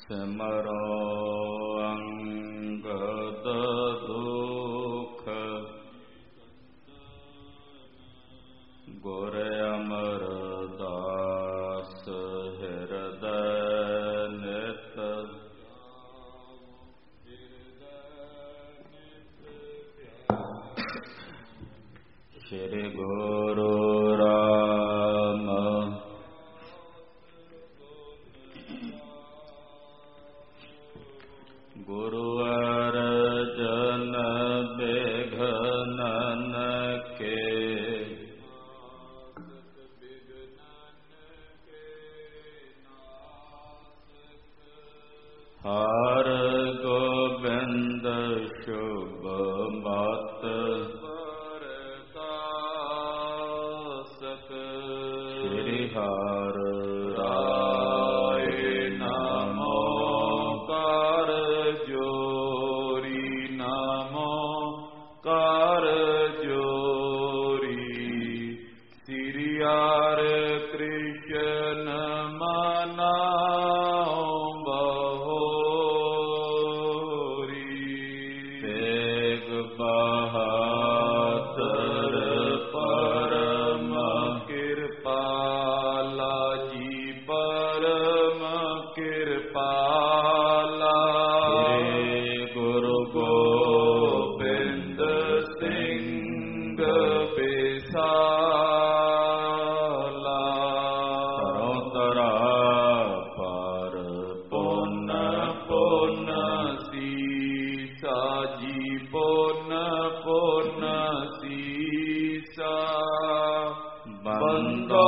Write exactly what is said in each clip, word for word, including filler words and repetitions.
ਸਿਮਰੋ ਅੰਗਦ ਦੁਖ ਗੁਰ ਅਮਰਦਾਸ ਹਿਰਦੈ ਨਿਤ ਸ਼੍ਰੀ ਗੁਰੂ ਰਾਮ ਗੁਰੂ ਅਰਜਨ ਬਿਘਨਨ ਕੇ ਹਰ ਗੋਬਿੰਦ ਸ਼ੁਭ ਮਤ ਸ਼੍ਰੀ ਹਰਿ ਰਾਏ ਨਮੋ ਕਰ ਜੋਰੀ ਨਮੋ ਕਰ ਜੋਰੀ ਸ੍ਰੀ ਹਰਿ ਕ੍ਰਿਸ਼ਨ ਮਨਾਉ ਬਹੋਰੀ ਤੇਗ ਬਹਾਦਰ ਪਰਮ ਕਿਰਪਾਲਾ ਜੀ ਪਰਮ ਕਿਰਪਾਲਾ ਸ੍ਰੀ ਗੁਰੂ ਗੋਬਿੰਦ ਸਿੰਘ ਬਿਸਾਲਾ ਤਰੋ ਤਰਾ ਪਰ ਪੁੰਨ ਪੁੰਨ ਸੀਸਾ ਜੀ ਪੁੰਨ ਪੁੰਨ ਸੀਸਾ ਬੰਦੋ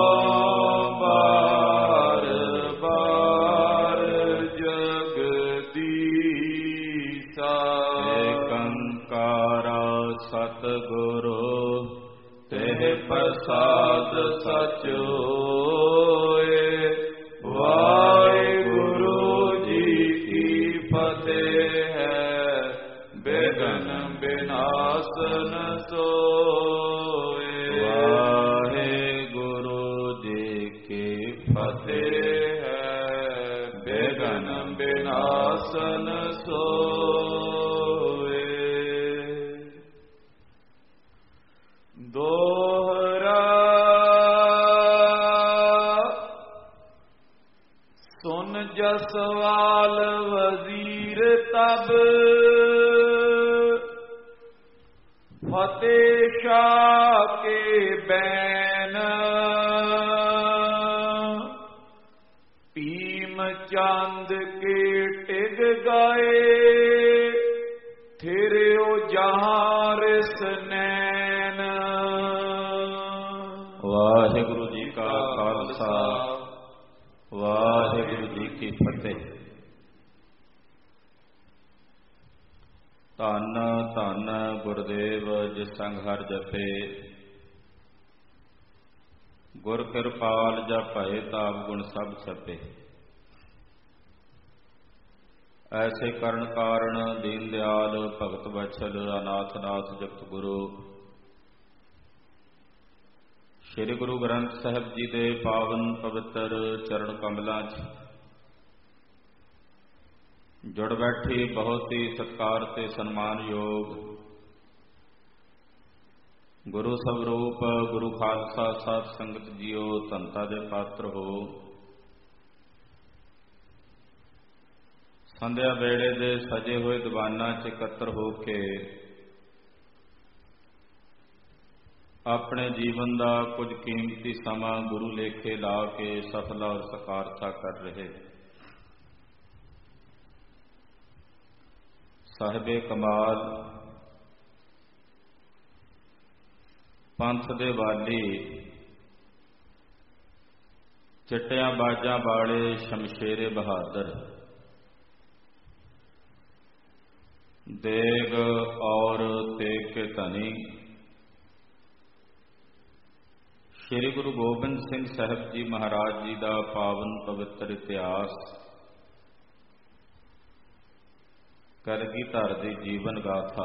ਬਾਰ ਬਾਰ ਜਗਦੀਸਾ ਏਕੰਕਾਰ ਸਤਿਗੁਰੂ ਤੇਹ ਪ੍ਰਸਾਦ ਸਚ ਹੋਏ। ਵਾਹਿਗੁਰੂ ਜੀ ਕੀ ਫਤਿਹ ਹੈ। ਬਿਘਨ ਬਿਨਾਸਨ ਸੋਏ। ਵਾਹਿਗੁਰੂ ਜੀ ਕੀ ਫਤਿਹ ਹੈ। ਬਿਘਨ ਬਿਨਾਸਨ ਸੋਏ। ਦੋਹਰਾ ਸੁਨ ਜਸਵਾਲ ਵਜ਼ੀਰ ਤਬ ਫਤਿਹ ਸ਼ਾਹ ਕੇ ਬੈਨ ਭੀਮ ਚੰਦ ਕੇ ਟਿਗ ਗਏ ਥਿਰਿਓ ਜਹਾਂ ਰਿਸ ਨੈਨ। ਵਾਹਿਗੁਰੂ ਜੀ ਕਾ ਖਾਲਸਾ ਵਾਹਿਗੁਰੂ ਜੀ ਕੀ ਫਤਿਹ। ਧੰਨ ਧੰਨ ਗੁਰਦੇਵ ਜਿਸ ਸੰਗ ਹਰਿ ਜਪੇ ਗੁਰ ਕਿਰਪਾਲ ਜਪੈ ਤਾਪ ਗੁਣ ਸਭ ਛਪੇ। ਐਸੇ ਕਰਨ ਕਾਰਨ ਦੀਨ ਦਿਆਲ ਭਗਤ ਵਛਲ ਅਨਾਥ ਨਾਥ ਜਗਤ ਗੁਰੂ ਸ੍ਰੀ ਗੁਰੂ ਗ੍ਰੰਥ ਸਾਹਿਬ ਜੀ ਦੇ ਪਾਵਨ ਪਵਿੱਤਰ ਚਰਨ ਕਮਲਾਂ 'ਚ ਜੁੜ ਬੈਠੀ ਬਹੁਤ ਹੀ ਸਤਿਕਾਰ ਤੇ ਸਨਮਾਨਯੋਗ ਗੁਰੂ ਸਵਰੂਪ ਗੁਰੂ ਖਾਲਸਾ ਸਾਧ ਸੰਗਤ ਜੀਓ, ਧੰਤਾ ਦੇ ਪਾਤਰ ਹੋ। ਸੰਧਿਆ ਵੇਲੇ ਦੇ ਸਜੇ ਹੋਏ ਦੀਵਾਨਾਂ 'ਚ ਇਕੱਤਰ ਹੋ ਕੇ ਆਪਣੇ ਜੀਵਨ ਦਾ ਕੁਝ ਕੀਮਤੀ ਸਮਾਂ ਗੁਰੂ ਲੇਖੇ ਲਾ ਕੇ ਸਫਲ ਔਰ ਸਕਾਰਤਾ ਕਰ ਰਹੇ ਸਾਹਿਬੇ ਕਮਾਲ ਪੰਥ ਦੇ ਵਾਲੀ ਚਿੱਟਿਆਂ ਬਾਜਾਂ ਵਾਲੇ ਸ਼ਮਸ਼ੇਰੇ ਬਹਾਦਰ ਦੇਗ ਔਰ ਤੇਗ ਕੇ ਧਨੀ ਸ਼੍ਰੀ ਗੁਰੂ ਗੋਬਿੰਦ ਸਿੰਘ ਸਾਹਿਬ ਜੀ ਮਹਾਰਾਜ ਜੀ ਦਾ ਪਾਵਨ ਪਵਿੱਤਰ ਇਤਿਹਾਸ ਕਲਗੀਧਰ ਦੀ ਜੀਵਨ ਗਾਥਾ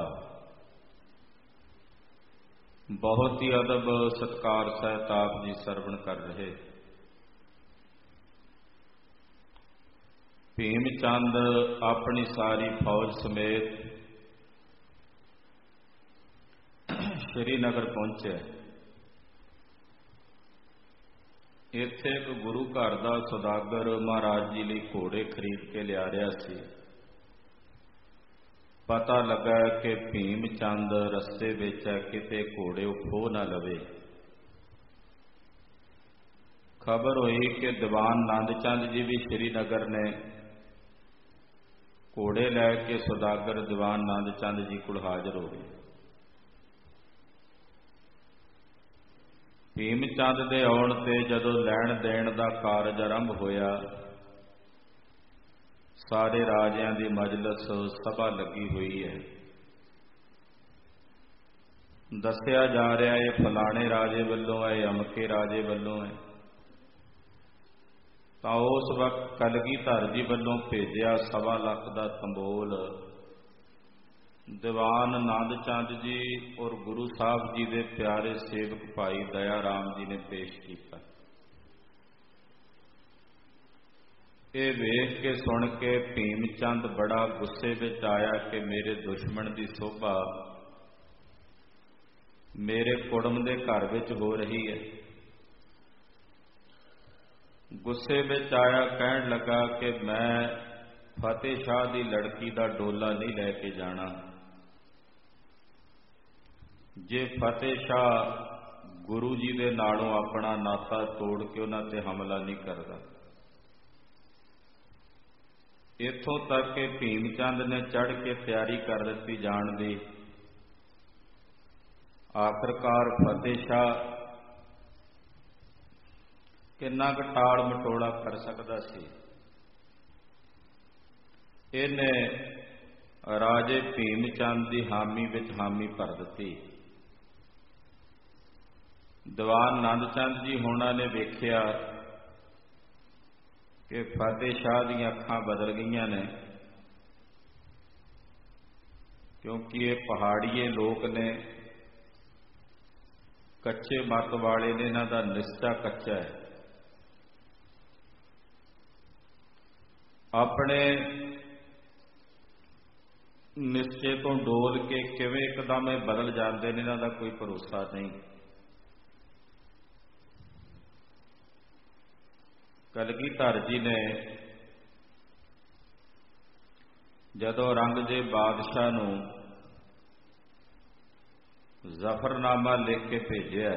ਬਹੁਤ ਹੀ ਅਦਬ ਸਤਿਕਾਰ ਸਹਿਤ ਆਪ ਜੀ ਸਰਵਣ ਕਰ ਰਹੇ। ਭੀਮ ਚੰਦ ਆਪਣੀ ਸਾਰੀ ਫੌਜ ਸਮੇਤ ਸ਼੍ਰੀਨਗਰ ਪਹੁੰਚਿਆ। ਇੱਥੇ ਇੱਕ ਗੁਰੂ ਘਰ ਦਾ ਸੌਦਾਗਰ ਮਹਾਰਾਜ ਜੀ ਲਈ ਘੋੜੇ ਖਰੀਦ ਕੇ ਲਿਆ ਰਿਹਾ ਸੀ। ਪਤਾ ਲੱਗਾ ਕਿ ਭੀਮ ਚੰਦ ਰਸਤੇ ਵਿੱਚ ਹੈ, ਕਿਤੇ ਘੋੜੇ ਉਹ ਖੋਹ ਨਾ ਲਵੇ। ਖਬਰ ਹੋਈ ਕਿ ਦੀਵਾਨ ਨੰਦ ਚੰਦ ਜੀ ਵੀ ਸ਼੍ਰੀਨਗਰ ਨੇ। ਘੋੜੇ ਲੈ ਕੇ ਸੌਦਾਗਰ ਦੀਵਾਨ ਨੰਦ ਚੰਦ ਜੀ ਕੋਲ ਹਾਜ਼ਰ ਹੋ ਗਏ। ਭੀਮ ਚੰਦ ਦੇ ਆਉਣ ਤੇ ਜਦੋਂ ਲੈਣ ਦੇਣ ਦਾ ਕਾਰਜ ਆਰੰਭ ਹੋਇਆ, ਸਾਰੇ ਰਾਜਿਆਂ ਦੀ ਮਜਲਿਸ ਸਭਾ ਲੱਗੀ ਹੋਈ ਹੈ। ਦੱਸਿਆ ਜਾ ਰਿਹਾ ਹੈ ਫਲਾਣੇ ਰਾਜੇ ਵੱਲੋਂ ਹੈ, ਅਮਕੇ ਰਾਜੇ ਵੱਲੋਂ ਹੈ। ਤਾਂ ਉਸ ਵਕਤ ਕਲਗੀਧਰ ਜੀ ਵੱਲੋਂ ਭੇਜਿਆ ਸਵਾ ਲੱਖ ਦਾ ਤੰਬੋਲ ਦੀਵਾਨ ਨੰਦ ਚੰਦ ਜੀ ਔਰ ਗੁਰੂ ਸਾਹਿਬ ਜੀ ਦੇ ਪਿਆਰੇ ਸੇਵਕ ਭਾਈ ਦਇਆ ਰਾਮ ਜੀ ਨੇ ਪੇਸ਼ ਕੀਤਾ। ਇਹ ਵੇਖ ਕੇ ਸੁਣ ਕੇ ਭੀਮ ਚੰਦ ਬੜਾ ਗੁੱਸੇ ਵਿੱਚ ਆਇਆ ਕਿ ਮੇਰੇ ਦੁਸ਼ਮਣ ਦੀ ਸੋਭਾ ਮੇਰੇ ਕੁੜਮ ਦੇ ਘਰ ਵਿੱਚ ਹੋ ਰਹੀ ਹੈ। ਗੁੱਸੇ ਵਿੱਚ ਆਇਆ, ਕਹਿਣ ਲੱਗਾ ਕਿ ਮੈਂ ਫਤਿਹ ਸ਼ਾਹ ਦੀ ਲੜਕੀ ਦਾ ਡੋਲਾ ਨਹੀਂ ਲੈ ਕੇ ਜਾਣਾ। ਜੇ ਫਤਿਹ ਸ਼ਾਹ ਗੁਰੂ ਜੀ ਦੇ ਨਾਲੋਂ ਆਪਣਾ ਨਾਤਾ ਤੋੜ ਕੇ ਉਹਨਾਂ ਤੇ ਹਮਲਾ ਨਹੀਂ ਕਰਦਾ। ਇੱਥੋਂ ਤੱਕ ਕਿ ਭੀਮ ਚੰਦ ਨੇ ਚੜ੍ਹ ਕੇ ਤਿਆਰੀ ਕਰ ਦਿੱਤੀ ਜਾਣ ਦੀ। ਆਖਰਕਾਰ ਫਤਿਹ ਸ਼ਾਹ ਕਿੰਨਾ ਕੁ ਟਾਲ ਮਟੋਲਾ ਕਰ ਸਕਦਾ ਸੀ। ਇਹਨੇ ਰਾਜੇ ਭੀਮ ਚੰਦ ਦੀ ਹਾਮੀ ਵਿੱਚ ਹਾਮੀ ਭਰ ਦਿੱਤੀ। ਦੀਵਾਨ ਨੰਦ ਚੰਦ ਜੀ ਹੋਣਾ ਨੇ ਵੇਖਿਆ ਕਿ ਫਤਿਹ ਸ਼ਾਹ ਦੀਆਂ ਅੱਖਾਂ ਬਦਲ ਗਈਆਂ ਨੇ, ਕਿਉਂਕਿ ਇਹ ਪਹਾੜੀਏ ਲੋਕ ਨੇ, ਕੱਚੇ ਮੱਤ ਵਾਲੇ ਨੇ, ਇਹਨਾਂ ਦਾ ਨਿਸ਼ਚਾ ਕੱਚਾ ਹੈ। ਆਪਣੇ ਨਿਸ਼ਚੇ ਤੋਂ ਡੋਲ ਕੇ ਕਿਵੇਂ ਇੱਕਦਮ ਇਹ ਬਦਲ ਜਾਂਦੇ ਨੇ, ਇਹਨਾਂ ਦਾ ਕੋਈ ਭਰੋਸਾ ਨਹੀਂ। ਕਲਗੀਧਰ ਜੀ ਨੇ ਜਦੋਂ ਔਰੰਗਜ਼ੇਬ ਬਾਦਸ਼ਾਹ ਨੂੰ ਜ਼ਫਰਨਾਮਾ ਲਿਖ ਕੇ ਭੇਜਿਆ,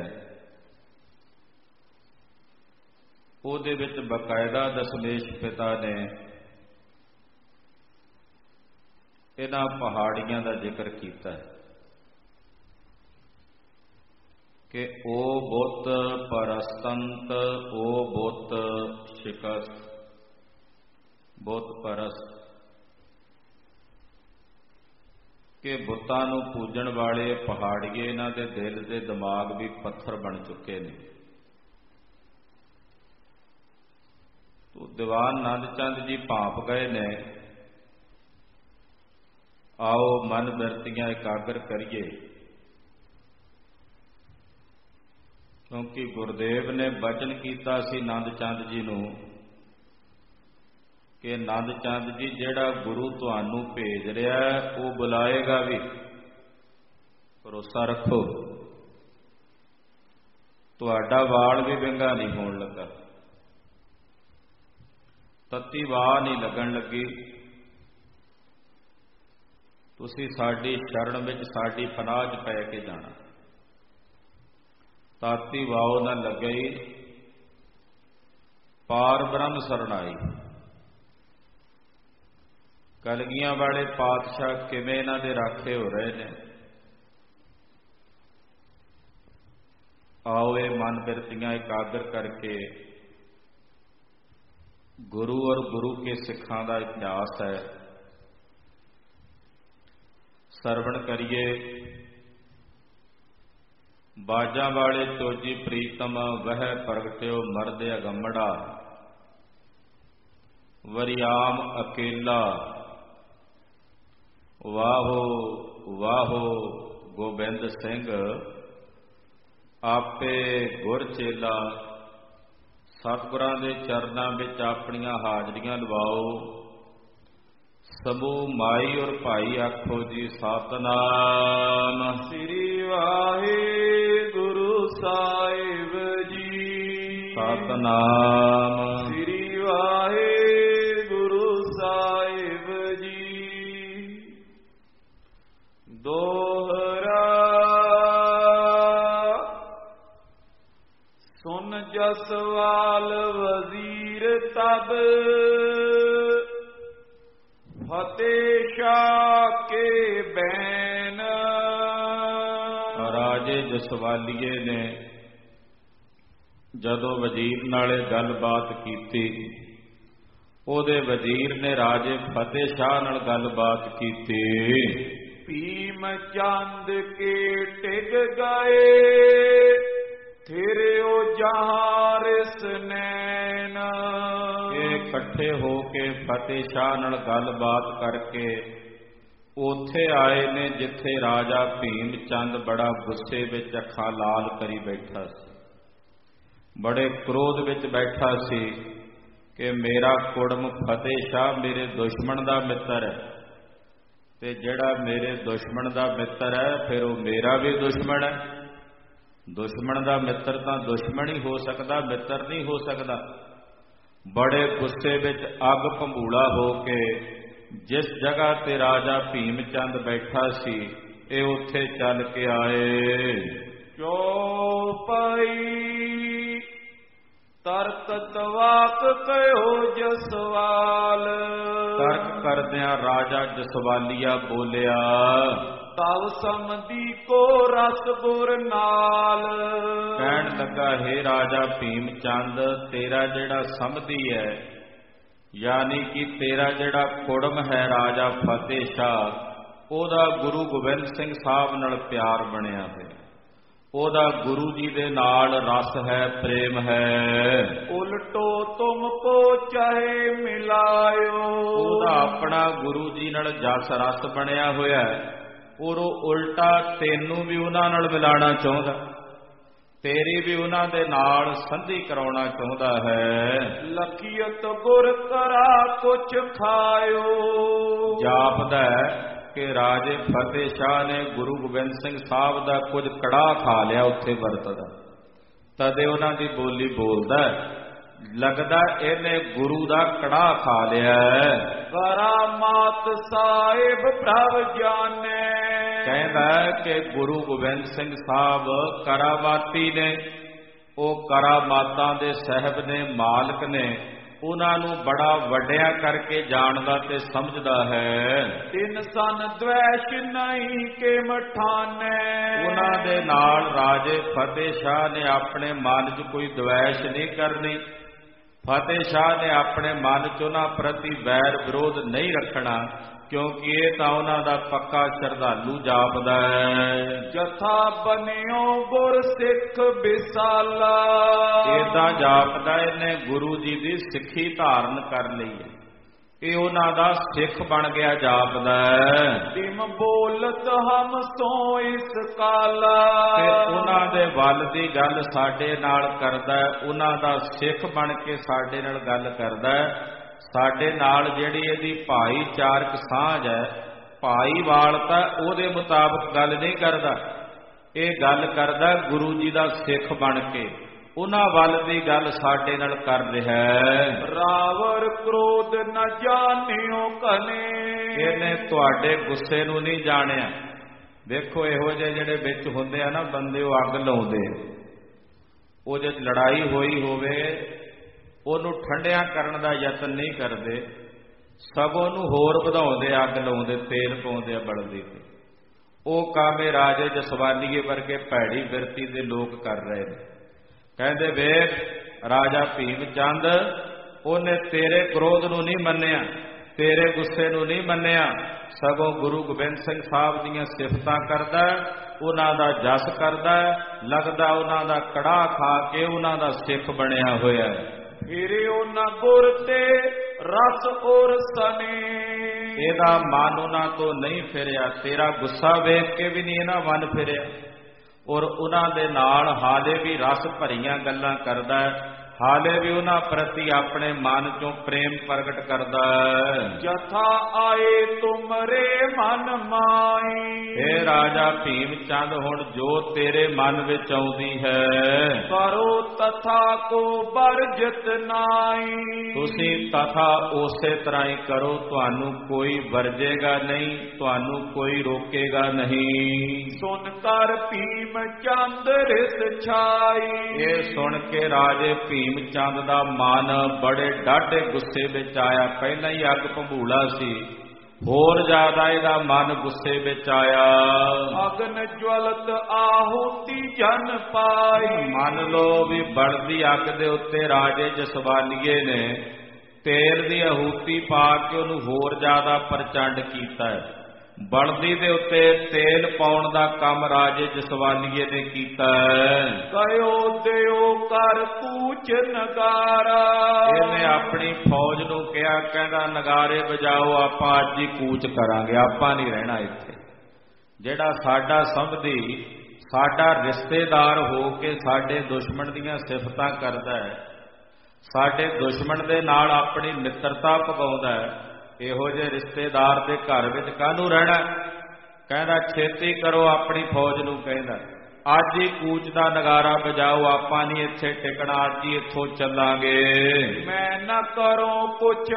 ਉਹਦੇ ਵਿੱਚ ਬਕਾਇਦਾ ਦਸ਼ਮੇਸ਼ ਪਿਤਾ ਨੇ ਇਹਨਾਂ ਪਹਾੜੀਆਂ ਦਾ ਜ਼ਿਕਰ ਕੀਤਾ ਹੈ ਕਿ ਉਹ ਬੁੱਤ ਪਰਸਤੰਤ, ਉਹ ਬੁੱਤ ਸ਼ਿਕਸ, ਬੁੱਤ ਪਰਸਤ, ਕਿ ਬੁੱਤਾਂ ਨੂੰ ਪੂਜਣ ਵਾਲੇ ਪਹਾੜੀਏ ਇਹਨਾਂ ਦੇ ਦਿਲ ਦੇ ਦਿਮਾਗ ਵੀ ਪੱਥਰ ਬਣ ਚੁੱਕੇ ਨੇ। ਤੋ ਦੀਵਾਨ ਨੰਦ ਚੰਦ ਜੀ ਭਾਂਪ ਗਏ ਨੇ, ਆਓ ਮਨ ਬਿਰਤੀਆਂ ਇਕਾਗਰ ਕਰੀਏ, ਕਿਉਂਕਿ ਗੁਰਦੇਵ ਨੇ ਬਚਨ ਕੀਤਾ ਸੀ ਨੰਦ ਚੰਦ ਜੀ ਨੂੰ ਕਿ ਨੰਦ ਚੰਦ ਜੀ ਜਿਹੜਾ ਗੁਰੂ ਤੁਹਾਨੂੰ ਭੇਜ ਰਿਹਾ ਉਹ ਬੁਲਾਏਗਾ ਵੀ, ਭਰੋਸਾ ਰੱਖੋ, ਤੁਹਾਡਾ ਵਾਲ ਵੀ ਵਿੰਗਾ ਨਹੀਂ ਹੋਣ ਲੱਗਾ, ਤੱਤੀ ਵਾਹ ਨਹੀਂ ਲੱਗਣ ਲੱਗੀ। ਤੁਸੀਂ ਸਾਡੀ ਸ਼ਰਨ ਵਿੱਚ, ਸਾਡੀ ਪਨਾਹ 'ਚ ਪੈ ਕੇ ਜਾਣਾ। ਤਾਤੀ ਵਾਓ ਨਾ ਲੱਗਈ, ਪਾਰ ਬ੍ਰਹਮ ਸਰਣਾਈ। ਕਲਗੀਆਂ ਵਾਲੇ ਪਾਤਸ਼ਾਹ ਕਿਵੇਂ ਇਹਨਾਂ ਦੇ ਰਾਖੇ ਹੋ ਰਹੇ ਨੇ। ਆਓ ਇਹ ਮਨ ਬਿਰਤੀਆਂ ਇਕਾਗਰ ਕਰਕੇ ਗੁਰੂ ਔਰ ਗੁਰੂ ਕੇ ਸਿੱਖਾਂ ਦਾ ਇਤਿਹਾਸ ਹੈ, ਸਰਵਣ ਕਰੀਏ। ਬਾਜਾਂ ਵਾਲੇ ਚੋਜੀ ਪ੍ਰੀਤਮ ਵਹਿ ਪ੍ਰਗਟਿਓ ਮਰਦ ਅਗੰਮੜਾ, ਵਰਿਆਮ ਅਕੇਲਾ ਵਾਹੋ ਵਾਹੋ ਗੋਬਿੰਦ ਸਿੰਘ, ਆਪੇ ਗੁਰ ਚੇਲਾ। ਸਤਿਗੁਰਾਂ ਦੇ ਚਰਨਾਂ ਵਿੱਚ ਆਪਣੀਆਂ ਹਾਜ਼ਰੀਆਂ ਲਵਾਓ, समूह माई और भाई आखो जी सतनाम। श्री वाहे गुरु साहिब जी सतनाम। श्री वाहे गुरु साहिब जी। दोहरा सुन जसवाल वजीर तब फतेह शाह के बैन। राजे जसवालीए ने जदों वजीर नाले गलबात की, ओदे वजीर ने राजे फतेह शाह नाल गलबात की। भीम चंद के टिग गए फिर ओ जहारिस नैन। इकट्ठे हो के फतेह शाह नाल गलबात करके उथे आए ने जिथे राजा भीम चंद बड़ा गुस्से विच अखां लाल करी बैठा सी, बड़े क्रोध विच बैठा सी कि मेरा कुड़म फतेह शाह मेरे दुश्मन दा मित्र है, ते जिहड़ा मेरे दुश्मन दा मित्र है फिर वो मेरा भी दुश्मन है। दुश्मन दा मित्र तां दुश्मन ही हो सकदा, मित्र नहीं हो सकदा। बड़े गुस्से विच अग भंबूला हो के जिस जगह ते राजा भीम चंद बैठा सी ये उत्थे चल के आए। चौपाई तर्क तवाक कहो जसवाल। तर्क करदियां राजा जसवालिया बोलिया, तव समधी को रस गुर नाल। कहन लगा, हे राजा भीम चंद तेरा जेड़ा समधी है यानी कि तेरा जेड़ा कुड़म है राजा फतेह शाह ओदा गुरु गोबिंद सिंह साहब नाल प्यार बनया होया, ओदा गुरु जी दे नाल रस है, प्रेम है। उल्टो तुमको चाहे मिलायो। ओदा अपना गुरु जी नाल जस रस बनया होया और उल्टा तेनू भी उन्हां नाल मिलाना चाहुंदा, तेरी भी उन्हां दे नाल संधि कराउणा चाहुंदा है। लखियत गुर करा कुछ खायो। जापदा है कि राजे फतेह शाह ने गुरु गोबिंद सिंह साहब दा कुछ कड़ाह खा लिया उत्थे वरतदा, तदे उन्हां दी बोली बोलदा लगदा इहने गुरु दा कड़ाह खा लिया। करामात साहिब प्रभ जाने। कहता कि गुरु गोबिंद सिंह साहब करामाती ने, वो करामातां दे साहब ने, मालक ने, उन्होंने बड़ा वड्या करके जानदा ते समझदा है। तिन सन द्वैश नहीं के मठाने। उन्हां दे नाल राजे फतेह शाह ने अपने मन च कोई द्वैश नहीं करनी, फतेह शाह ने अपने मन च उन्हां प्रति वैर विरोध नहीं रखना, क्योंकि ये तो उन्हां दा पक्का श्रद्धालु जापदा है। जथा बनियो गुर सिख विसाला। इदां जापदा इहने गुरु जी दी सिੱਖੀ धारण कर लई है, ये उन्हां दा सिख बन गया जापदा है। तिम बोलत हम सो इस काला। ते उन्हां दे वल दी गल साडे नाल करदा, उन्हां दा सिख बन के साडे नाल गल करदा। साडे नाल जिहड़ी इहदी भाईचारक सांझ है, भाईवालता उहदे मुताबक गल नहीं करदा, ये गल करदा गुरु जी दा सिख बन के, उन्हां वल दी गल साडे नाल कर रिहा है। रावर क्रोध न जानियो कने। इहने तुहाडे गुस्से नूं नहीं जाणिया। देखो इहो जिहे जिहड़े विच हुंदे आ ना बंदे, वो अग लाउंदे, वो जे लड़ाई होई होवे ਉਹਨੂੰ ਠੰਡਿਆਂ ਕਰਨ ਦਾ ਯਤਨ ਨਹੀਂ ਕਰਦੇ, ਸਗੋਂ ਉਹਨੂੰ ਹੋਰ ਵਧਾਉਂਦੇ, ਅੱਗ ਲਾਉਂਦੇ, ਤੇਲ ਪਾਉਂਦੇ ਆ ਬਲਦੀ ਤੇ। ਉਹ ਕੰਮ ਇਹ ਰਾਜੇ ਜਸਵਾਲੀਏ ਵਰਗੇ ਭੈੜੀ ਬਿਰਤੀ ਦੇ ਲੋਕ ਕਰ ਰਹੇ ਨੇ। ਕਹਿੰਦੇ ਵੇਖ ਰਾਜਾ ਭੀਮ ਚੰਦ ਉਹਨੇ ਤੇਰੇ ਕ੍ਰੋਧ ਨੂੰ ਨਹੀਂ ਮੰਨਿਆ, ਤੇਰੇ ਗੁੱਸੇ ਨੂੰ ਨਹੀਂ ਮੰਨਿਆ, ਸਗੋਂ ਗੁਰੂ ਗੋਬਿੰਦ ਸਿੰਘ ਸਾਹਿਬ ਦੀਆਂ ਸਿਫਤਾਂ ਕਰਦਾ, ਉਹਨਾਂ ਦਾ ਜਸ ਕਰਦਾ, ਲੱਗਦਾ ਉਹਨਾਂ ਦਾ ਕੜਾਹ ਖਾ ਕੇ ਉਹਨਾਂ ਦਾ ਸਿੱਖ ਬਣਿਆ ਹੋਇਆ। फिर उन्हां गुर ते रस और सने। ਇਹਦਾ ਮਨ ਉਹਨਾਂ ਤੋਂ ਨਹੀਂ ਫਿਰਿਆ, ਤੇਰਾ ਗੁੱਸਾ ਵੇਖ ਕੇ ਵੀ ਨਹੀਂ ਇਹਨਾਂ ਮਨ ਫਿਰਿਆ, ਔਰ ਉਹਨਾਂ ਦੇ ਨਾਲ ਹਾਲੇ ਵੀ ਰਸ ਭਰੀਆਂ ਗੱਲਾਂ ਕਰਦਾ, ਹਾਲੇ ਵੀ ਉਹਨਾਂ ਪ੍ਰਤੀ ਆਪਣੇ ਮਨ ਚੋਂ ਪ੍ਰੇਮ ਪ੍ਰਗਟ ਕਰਦਾ ਹੈ। ਜਥਾ ਆਏ ਤੁਮਰੇ ਮਨ ਮਾਈ, ਇਹ ਰਾਜਾ ਭੀਮ ਚੰਦ ਹੁਣ ਜੋ ਤੇਰੇ ਮਨ ਵਿੱਚ ਆਉਂਦੀ ਹੈ ਕਰੋ ਤਥਾ ਕੋ ਵਰਜਿਤ ਨਾਈ। ਤੁਸੀਂ ਤਥਾ ਉਸੇ ਤਰ੍ਹਾਂ ਹੀ ਕਰੋ, ਤੁਹਾਨੂੰ ਕੋਈ ਵਰਜੇਗਾ ਨਹੀਂ, ਤੁਹਾਨੂੰ ਕੋਈ ਰੋਕੇਗਾ ਨਹੀਂ। ਸੁਨ ਕਰ ਭੀਮ ਚੰਦ ਰਿਸ ਛਾਈ, ਇਹ ਸੁਣ ਕੇ ਰਾਜੇ ਭੀਮ ਚੰਦ ਦਾ ਮਨ ਬੜੇ ਡਾਢੇ ਗੁੱਸੇ ਵਿੱਚ ਆਇਆ। ਪਹਿਲਾਂ ਹੀ ਅੱਗ ਭੰਬੂਲਾ ਸੀ, ਹੋਰ ਜ਼ਿਆਦਾ ਇਹਦਾ ਮਨ ਗੁੱਸੇ ਵਿੱਚ ਆਇਆ। ਅਗਨ ਜਵਲਤ ਆਹੂਤੀ ਜਨ ਪਾਈ, ਮੰਨ ਲਓ ਵੀ ਬਲਦੀ ਅੱਗ ਦੇ ਉੱਤੇ ਰਾਜੇ ਜਸਵਾਲੀਏ ਨੇ ਤੇਲ ਦੀ ਆਹੂਤੀ ਪਾ ਕੇ ਉਹਨੂੰ ਹੋਰ ਜ਼ਿਆਦਾ ਪ੍ਰਚੰਡ ਕੀਤਾ ਹੈ। ਬਲਦੀ ਦੇ ਉੱਤੇ ਤੇਲ ਪਾਉਣ ਦਾ ਕੰਮ ਰਾਜੇ ਜਸਵਾਲੀਏ ਨੇ ਕੀਤਾ ਹੈ। ਕਯੋ ਦਿਓ ਕਰ ਕੂਚ ਨਗਾਰਾ, ਇਹਨੇ ਆਪਣੀ ਫੌਜ ਨੂੰ ਕਿਹਾ, ਕਹਿੰਦਾ ਨਗਾਰੇ ਵਜਾਓ, ਆਪਾਂ ਅੱਜ ਹੀ ਕੂਚ ਕਰਾਂਗੇ, ਆਪਾਂ ਨਹੀਂ ਰਹਿਣਾ ਇੱਥੇ। ਜਿਹੜਾ ਸਾਡਾ ਸੰਬੰਧੀ, ਸਾਡਾ ਰਿਸ਼ਤੇਦਾਰ ਹੋ ਕੇ ਸਾਡੇ ਦੁਸ਼ਮਣ ਦੀਆਂ ਸਿਫਤਾਂ ਕਰਦਾ ਹੈ, ਸਾਡੇ ਦੁਸ਼ਮਣ ਦੇ ਨਾਲ ਆਪਣੀ ਮਿੱਤਰਤਾ ਪਕਾਉਂਦਾ ਹੈ, ਇਹੋ ਜਿਹੇ ਰਿਸ਼ਤੇਦਾਰ ਦੇ ਘਰ ਵਿੱਚ ਕਾਹਨੂੰ ਰਹਿਣਾ। ਕਹਿੰਦਾ ਛੇਤੀ ਕਰੋ ਆਪਣੀ ਫੌਜ ਨੂੰ, ਕਹਿੰਦਾ ਅੱਜ ਹੀ ਕੂਚ ਦਾ ਨਗਾਰਾ ਵਜਾਓ, ਆਪਾਂ ਨਹੀਂ ਇੱਥੇ ਟਿਕਣਾ, ਅੱਜ ਹੀ ਇੱਥੋਂ ਚੱਲਾਂਗੇ। ਮੈਂ ਨਾ ਕਰੋ ਕੁਛ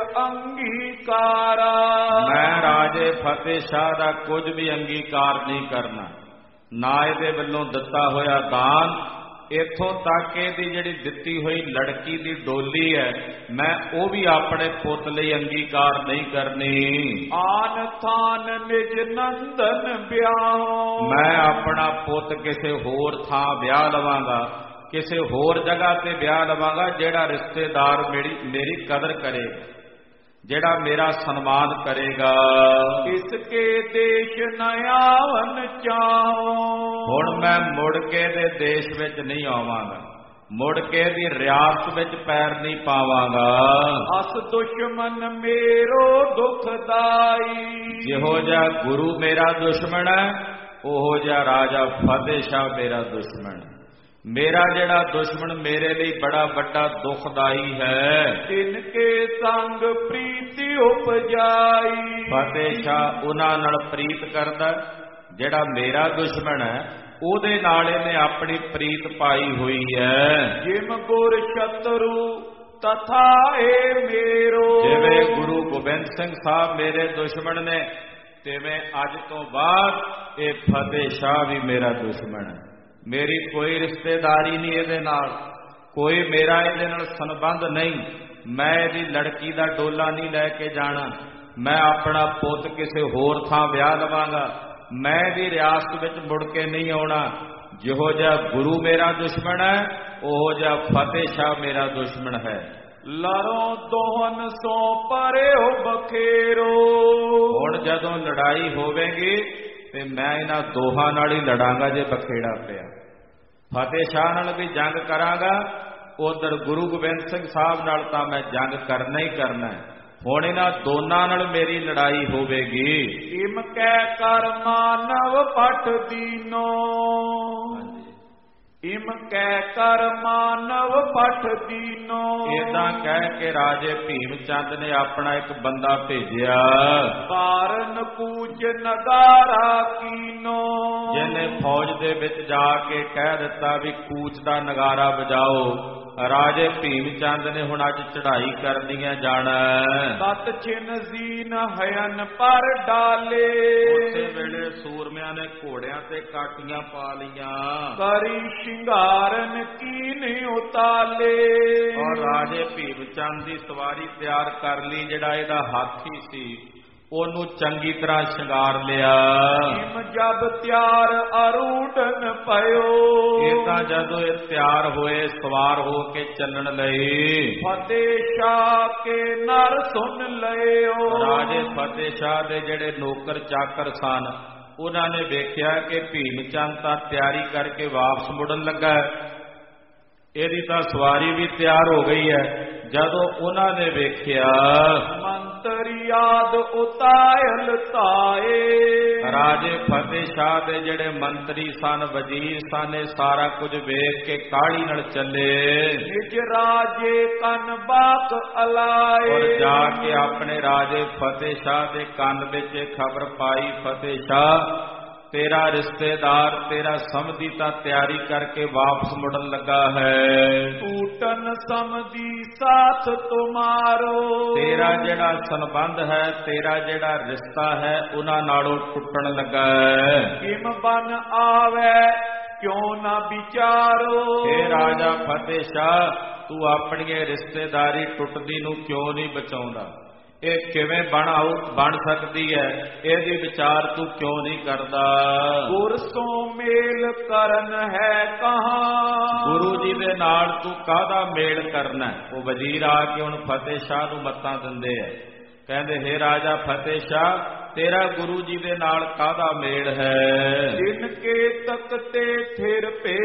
ਅੰਗੀਕਾਰਾ, ਮੈਂ ਰਾਜੇ ਫਤਿਹ ਸ਼ਾਹ ਦਾ ਕੁਝ ਵੀ ਅੰਗੀਕਾਰ ਨਹੀਂ ਕਰਨਾ, ਨਾ ਇਹਦੇ ਵੱਲੋਂ ਦਿੱਤਾ ਹੋਇਆ ਦਾਨ, ਇੱਥੋਂ ਤੱਕ ਇਹਦੀ ਜਿਹੜੀ ਦਿੱਤੀ ਹੋਈ ਲੜਕੀ ਦੀ ਡੋਲੀ ਹੈ, ਮੈਂ ਉਹ ਵੀ ਆਪਣੇ ਪੁੱਤ ਲਈ ਅੰਗੀਕਾਰ ਨਹੀਂ ਕਰਨੀ। ਆਨ ਥਾਨ ਨਿਜ ਨੰਦਨ ਵਿਆਹ, ਮੈਂ ਆਪਣਾ ਪੁੱਤ ਕਿਸੇ ਹੋਰ ਥਾਂ ਵਿਆਹ ਲਵਾਂਗਾ, ਕਿਸੇ ਹੋਰ ਜਗ੍ਹਾ ਤੇ ਵਿਆਹ ਲਵਾਂਗਾ, ਜਿਹੜਾ ਰਿਸ਼ਤੇਦਾਰ ਮੇਰੀ ਮੇਰੀ ਕਦਰ ਕਰੇ, ਜਿਹੜਾ ਮੇਰਾ ਸਨਮਾਨ ਕਰੇਗਾ। ਇਸਕੇ ਦੇਸ਼ ਨ ਆਵਨ ਚਾਹੋ, ਹੁਣ ਮੈਂ ਮੁੜ ਕੇ ਦੇ ਦੇਸ਼ ਵਿੱਚ ਨਹੀਂ ਆਵਾਂਗਾ, ਮੁੜ ਕੇ ਦੀ ਰਿਆਸਤ ਵਿੱਚ ਪੈਰ ਨਹੀਂ ਪਾਵਾਂਗਾ। ਅਸ ਦੁਸ਼ਮਨ ਮੇਰੋ ਦੁਖਦਾਈ, ਜਿਹੋ ਜਿਹਾ ਗੁਰੂ ਮੇਰਾ ਦੁਸ਼ਮਣ ਹੈ, ਉਹੋ ਜਿਹਾ ਰਾਜਾ ਫਤਿਹ ਸ਼ਾਹ ਮੇਰਾ ਦੁਸ਼ਮਣ ਹੈ। ਮੇਰਾ ਜਿਹੜਾ ਦੁਸ਼ਮਣ ਮੇਰੇ ਲਈ ਬੜਾ ਵੱਡਾ ਦੁਖਦਾਈ ਹੈ। ਤਿਨ ਕੇ ਸੰਗ ਪ੍ਰੀਤੀ ਉਪਜਾਈ, ਫਤਿਹ ਸ਼ਾਹ ਉਹਨਾਂ ਨਾਲ ਪ੍ਰੀਤ ਕਰਦਾ, ਜਿਹੜਾ ਮੇਰਾ ਦੁਸ਼ਮਣ ਹੈ ਉਹਦੇ ਨਾਲ ਇਹਨੇ ਆਪਣੀ ਪ੍ਰੀਤ ਪਾਈ ਹੋਈ ਹੈ। ਜਿਮ ਗੁਰ ਸ਼ਤਰੂ ਤਥਾ ਏ ਮੇਰੋ, ਜਿਵੇਂ ਗੁਰੂ ਗੋਬਿੰਦ ਸਿੰਘ ਸਾਹਿਬ ਮੇਰੇ ਦੁਸ਼ਮਣ ਨੇ, ਤਿਵੇਂ ਅੱਜ ਤੋਂ ਬਾਅਦ ਇਹ ਫਤਿਹ ਸ਼ਾਹ ਵੀ ਮੇਰਾ ਦੁਸ਼ਮਣ ਹੈ। ਮੇਰੀ ਕੋਈ ਰਿਸ਼ਤੇਦਾਰੀ ਨਹੀਂ ਇਹਦੇ ਨਾਲ, ਕੋਈ ਮੇਰਾ ਇਹਦੇ ਨਾਲ ਸੰਬੰਧ ਨਹੀਂ। ਮੈਂ ਇਹਦੀ ਲੜਕੀ ਦਾ ਡੋਲਾ ਨਹੀਂ ਲੈ ਕੇ ਜਾਣਾ, ਮੈਂ ਆਪਣਾ ਪੁੱਤ ਕਿਸੇ ਹੋਰ ਥਾਂ ਵਿਆਹ ਲਵਾਂਗਾ, ਮੈਂ ਇਹਦੀ ਰਿਆਸਤ ਵਿੱਚ ਮੁੜ ਕੇ ਨਹੀਂ ਆਉਣਾ। ਜਿਹੋ ਜਿਹਾ ਗੁਰੂ ਮੇਰਾ ਦੁਸ਼ਮਣ ਹੈ, ਉਹੋ ਜਿਹਾ ਫਤਿਹ ਸ਼ਾਹ ਮੇਰਾ ਦੁਸ਼ਮਣ ਹੈ। ਲਰੋ ਦੋਹਨ ਸੋ ਪਰਿਓ ਬਖੇਰੋ, ਹੁਣ ਜਦੋਂ ਲੜਾਈ ਹੋਵੇਗੀ ਤੇ ਮੈਂ ਇਹਨਾਂ ਦੋਹਾਂ ਨਾਲ ਹੀ ਲੜਾਂਗਾ ਜੇ ਬਖੇੜਾ ਪਿਆ। ਫਤਿਹ ਸ਼ਾਹ ਨਾਲ ਵੀ ਜੰਗ ਕਰਾਂਗਾ, ਉਧਰ ਗੁਰੂ ਗੋਬਿੰਦ ਸਿੰਘ ਸਾਹਿਬ ਨਾਲ ਤਾਂ ਮੈਂ ਜੰਗ ਕਰਨਾ ਹੀ ਕਰਨਾ ਹੈ। ਹੁਣ ਇਹਨਾਂ ਦੋਨਾਂ ਨਾਲ ਮੇਰੀ ਲੜਾਈ ਹੋਵੇਗੀ। ਇਮ ਕਹਿ ਕਰ ਮਾਨਵ ਪਟ ਦੀਨੋ, ਇਮ ਕਹਿ ਕਰ ਮਾਨਵ ਪਟ ਦੀਨੋ, ਇਦਾਂ ਕਹਿ ਕੇ ਰਾਜੇ ਭੀਮ ਚੰਦ ਨੇ ਆਪਣਾ ਇੱਕ ਬੰਦਾ ਭੇਜਿਆ। ਕਾਰਨ ਕੂਚ ਨਗਾਰਾ ਕੀਨੋ, ਜਿਹਨੇ ਫੌਜ ਦੇ ਵਿੱਚ ਜਾ ਕੇ ਕਹਿ ਦਿੱਤਾ ਵੀ ਕੂਚ ਦਾ ਨਗਾਰਾ ਵਜਾਓ। ਰਾਜੇ ਭੀਮ ਚੰਦ ਨੇ ਹੁਣ ਅੱਜ ਚੜ੍ਹਾਈ ਕਰਨੀਆਂ ਜਾਣਾ। ਸਤ ਛਿਨ ਜ਼ੀਨ ਹਯਨ ਪਰ ਡਾਲੇ, ਉਸੇ ਵੇਲੇ ਸੂਰਮਿਆਂ ਨੇ ਘੋੜਿਆਂ ਤੇ ਕਾਟੀਆਂ ਪਾ ਲੀਆਂ। ਕਰੀ ਸ਼ਿੰਗਾਰਨ ਕੀਨ ਉਤਾਲੇ, ਔਰ ਰਾਜੇ ਭੀਮ ਚੰਦ ਦੀ ਸਵਾਰੀ ਤਿਆਰ ਕਰ ਲਈ। ਜਿਹੜਾ ਇਹਦਾ ਹਾਥੀ ਸੀ ਉਹਨੂੰ ਚੰਗੀ ਤਰ੍ਹਾਂ ਸ਼ਿੰਗਾਰ ਲਿਆ। ਇਮ ਜਬ ਤਿਆਰ ਅਰੂਢਨ ਪਇਓ, ਇਹ ਤਾਂ ਜਦੋਂ ਇਹ ਤਿਆਰ ਹੋਏ ਸਵਾਰ ਹੋ ਕੇ ਚੱਲਣ ਲਈ। ਫਤਿਹ ਸ਼ਾਹ ਕੇ ਨਰ ਸੁਣ ਲਇਓ, ਰਾਜੇ ਫਤਿਹ ਸ਼ਾਹ ਦੇ ਜਿਹੜੇ ਨੌਕਰ ਚਾਕਰ ਸਨ ਉਹਨਾਂ ਨੇ ਵੇਖਿਆ ਕਿ ਭੀਮ ਚੰਦ ਤਾਂ ਤਿਆਰੀ ਕਰਕੇ ਵਾਪਸ ਮੁੜਨ ਲੱਗਾ, ਇਹਦੀ ਤਾਂ ਸਵਾਰੀ ਵੀ ਤਿਆਰ ਹੋ ਗਈ ਹੈ। ਜਦੋਂ ਉਹਨਾਂ ਨੇ ਵੇਖਿਆ ਮੰਤਰੀ ਆਦ ਉਤਾਇਲ ਤਾਏ। ਰਾਜੇ ਫਤਿਹ ਸ਼ਾਹ ਦੇ ਜਿਹੜੇ ਮੰਤਰੀ ਸਨ, ਵਜ਼ੀਰ ਸਨ, ਇਹ ਸਾਰਾ ਕੁਝ ਵੇਖ ਕੇ ਕਾਹਲੀ ਨਾਲ ਚੱਲੇ। ਨਿਜ ਰਾਜੇ ਕੰਨ ਬਾਕ ਅਲਾਏ। ਔਰ ਜਾ ਕੇ ਆਪਣੇ ਰਾਜੇ ਫਤਿਹ ਸ਼ਾਹ ਦੇ ਕੰਨ ਵਿੱਚ ਖਬਰ ਪਾਈ, ਫਤਿਹ ਸ਼ਾਹ ਤੇਰਾ ਰਿਸ਼ਤੇਦਾਰ, ਤੇਰਾ ਸਮਧੀ ਤਾਂ ਤਿਆਰੀ ਕਰਕੇ ਵਾਪਸ ਮੁੜਨ ਲੱਗਾ ਹੈ। ਟੂਟਨ ਸਮਧੀ ਸਾਥ ਤੁਮਾਰੋ। ਤੇਰਾ ਜਿਹੜਾ ਸੰਬੰਧ ਹੈ, ਤੇਰਾ ਜਿਹੜਾ ਰਿਸ਼ਤਾ ਹੈ, ਉਹਨਾਂ ਨਾਲੋਂ ਟੁੱਟਣ ਲੱਗਾ ਹੈ। ਕਿਮ ਬਨ ਆਵੇ ਕਿਉਂ ਨਾ ਵਿਚਾਰੋ। ਹੇ ਰਾਜਾ ਫਤਿਹ ਸ਼ਾਹ, ਤੂੰ ਆਪਣੀ ਰਿਸ਼ਤੇਦਾਰੀ ਟੁੱਟਦੀ ਨੂੰ ਕਿਉਂ ਨਹੀਂ ਬਚਾਉਂਦਾ? ਇਹ ਕਿਵੇਂ ਬਣ ਆਉ ਬਣ ਸਕਦੀ ਹੈ? ਇਹਦੀ ਵਿਚਾਰ ਤੂੰ ਕਿਉਂ ਨਹੀਂ ਕਰਦਾ? ਗੁਰ ਸੋ ਮੇਲ ਕਰਨ ਹੈ ਕਹਾਂ। ਗੁਰੂ ਜੀ ਦੇ ਨਾਲ ਤੂੰ ਕਾਹਦਾ ਮੇਲ ਕਰਨਾ? ਉਹ ਵਜ਼ੀਰ ਆ ਕੇ ਹੁਣ ਫਤਿਹ ਸ਼ਾਹ ਨੂੰ ਮੱਤਾਂ ਦਿੰਦੇ ਆ, ਕਹਿੰਦੇ ਹੇ ਰਾਜਾ ਫਤਿਹ ਸ਼ਾਹ, ਤੇਰਾ ਗੁਰੂ ਜੀ ਦੇ ਨਾਲ ਕਾਹਦਾ ਮੇਲ ਹੈ? ਜਿਨ ਕੇ ਤਖਤੇ ਥਿਰ ਪੇ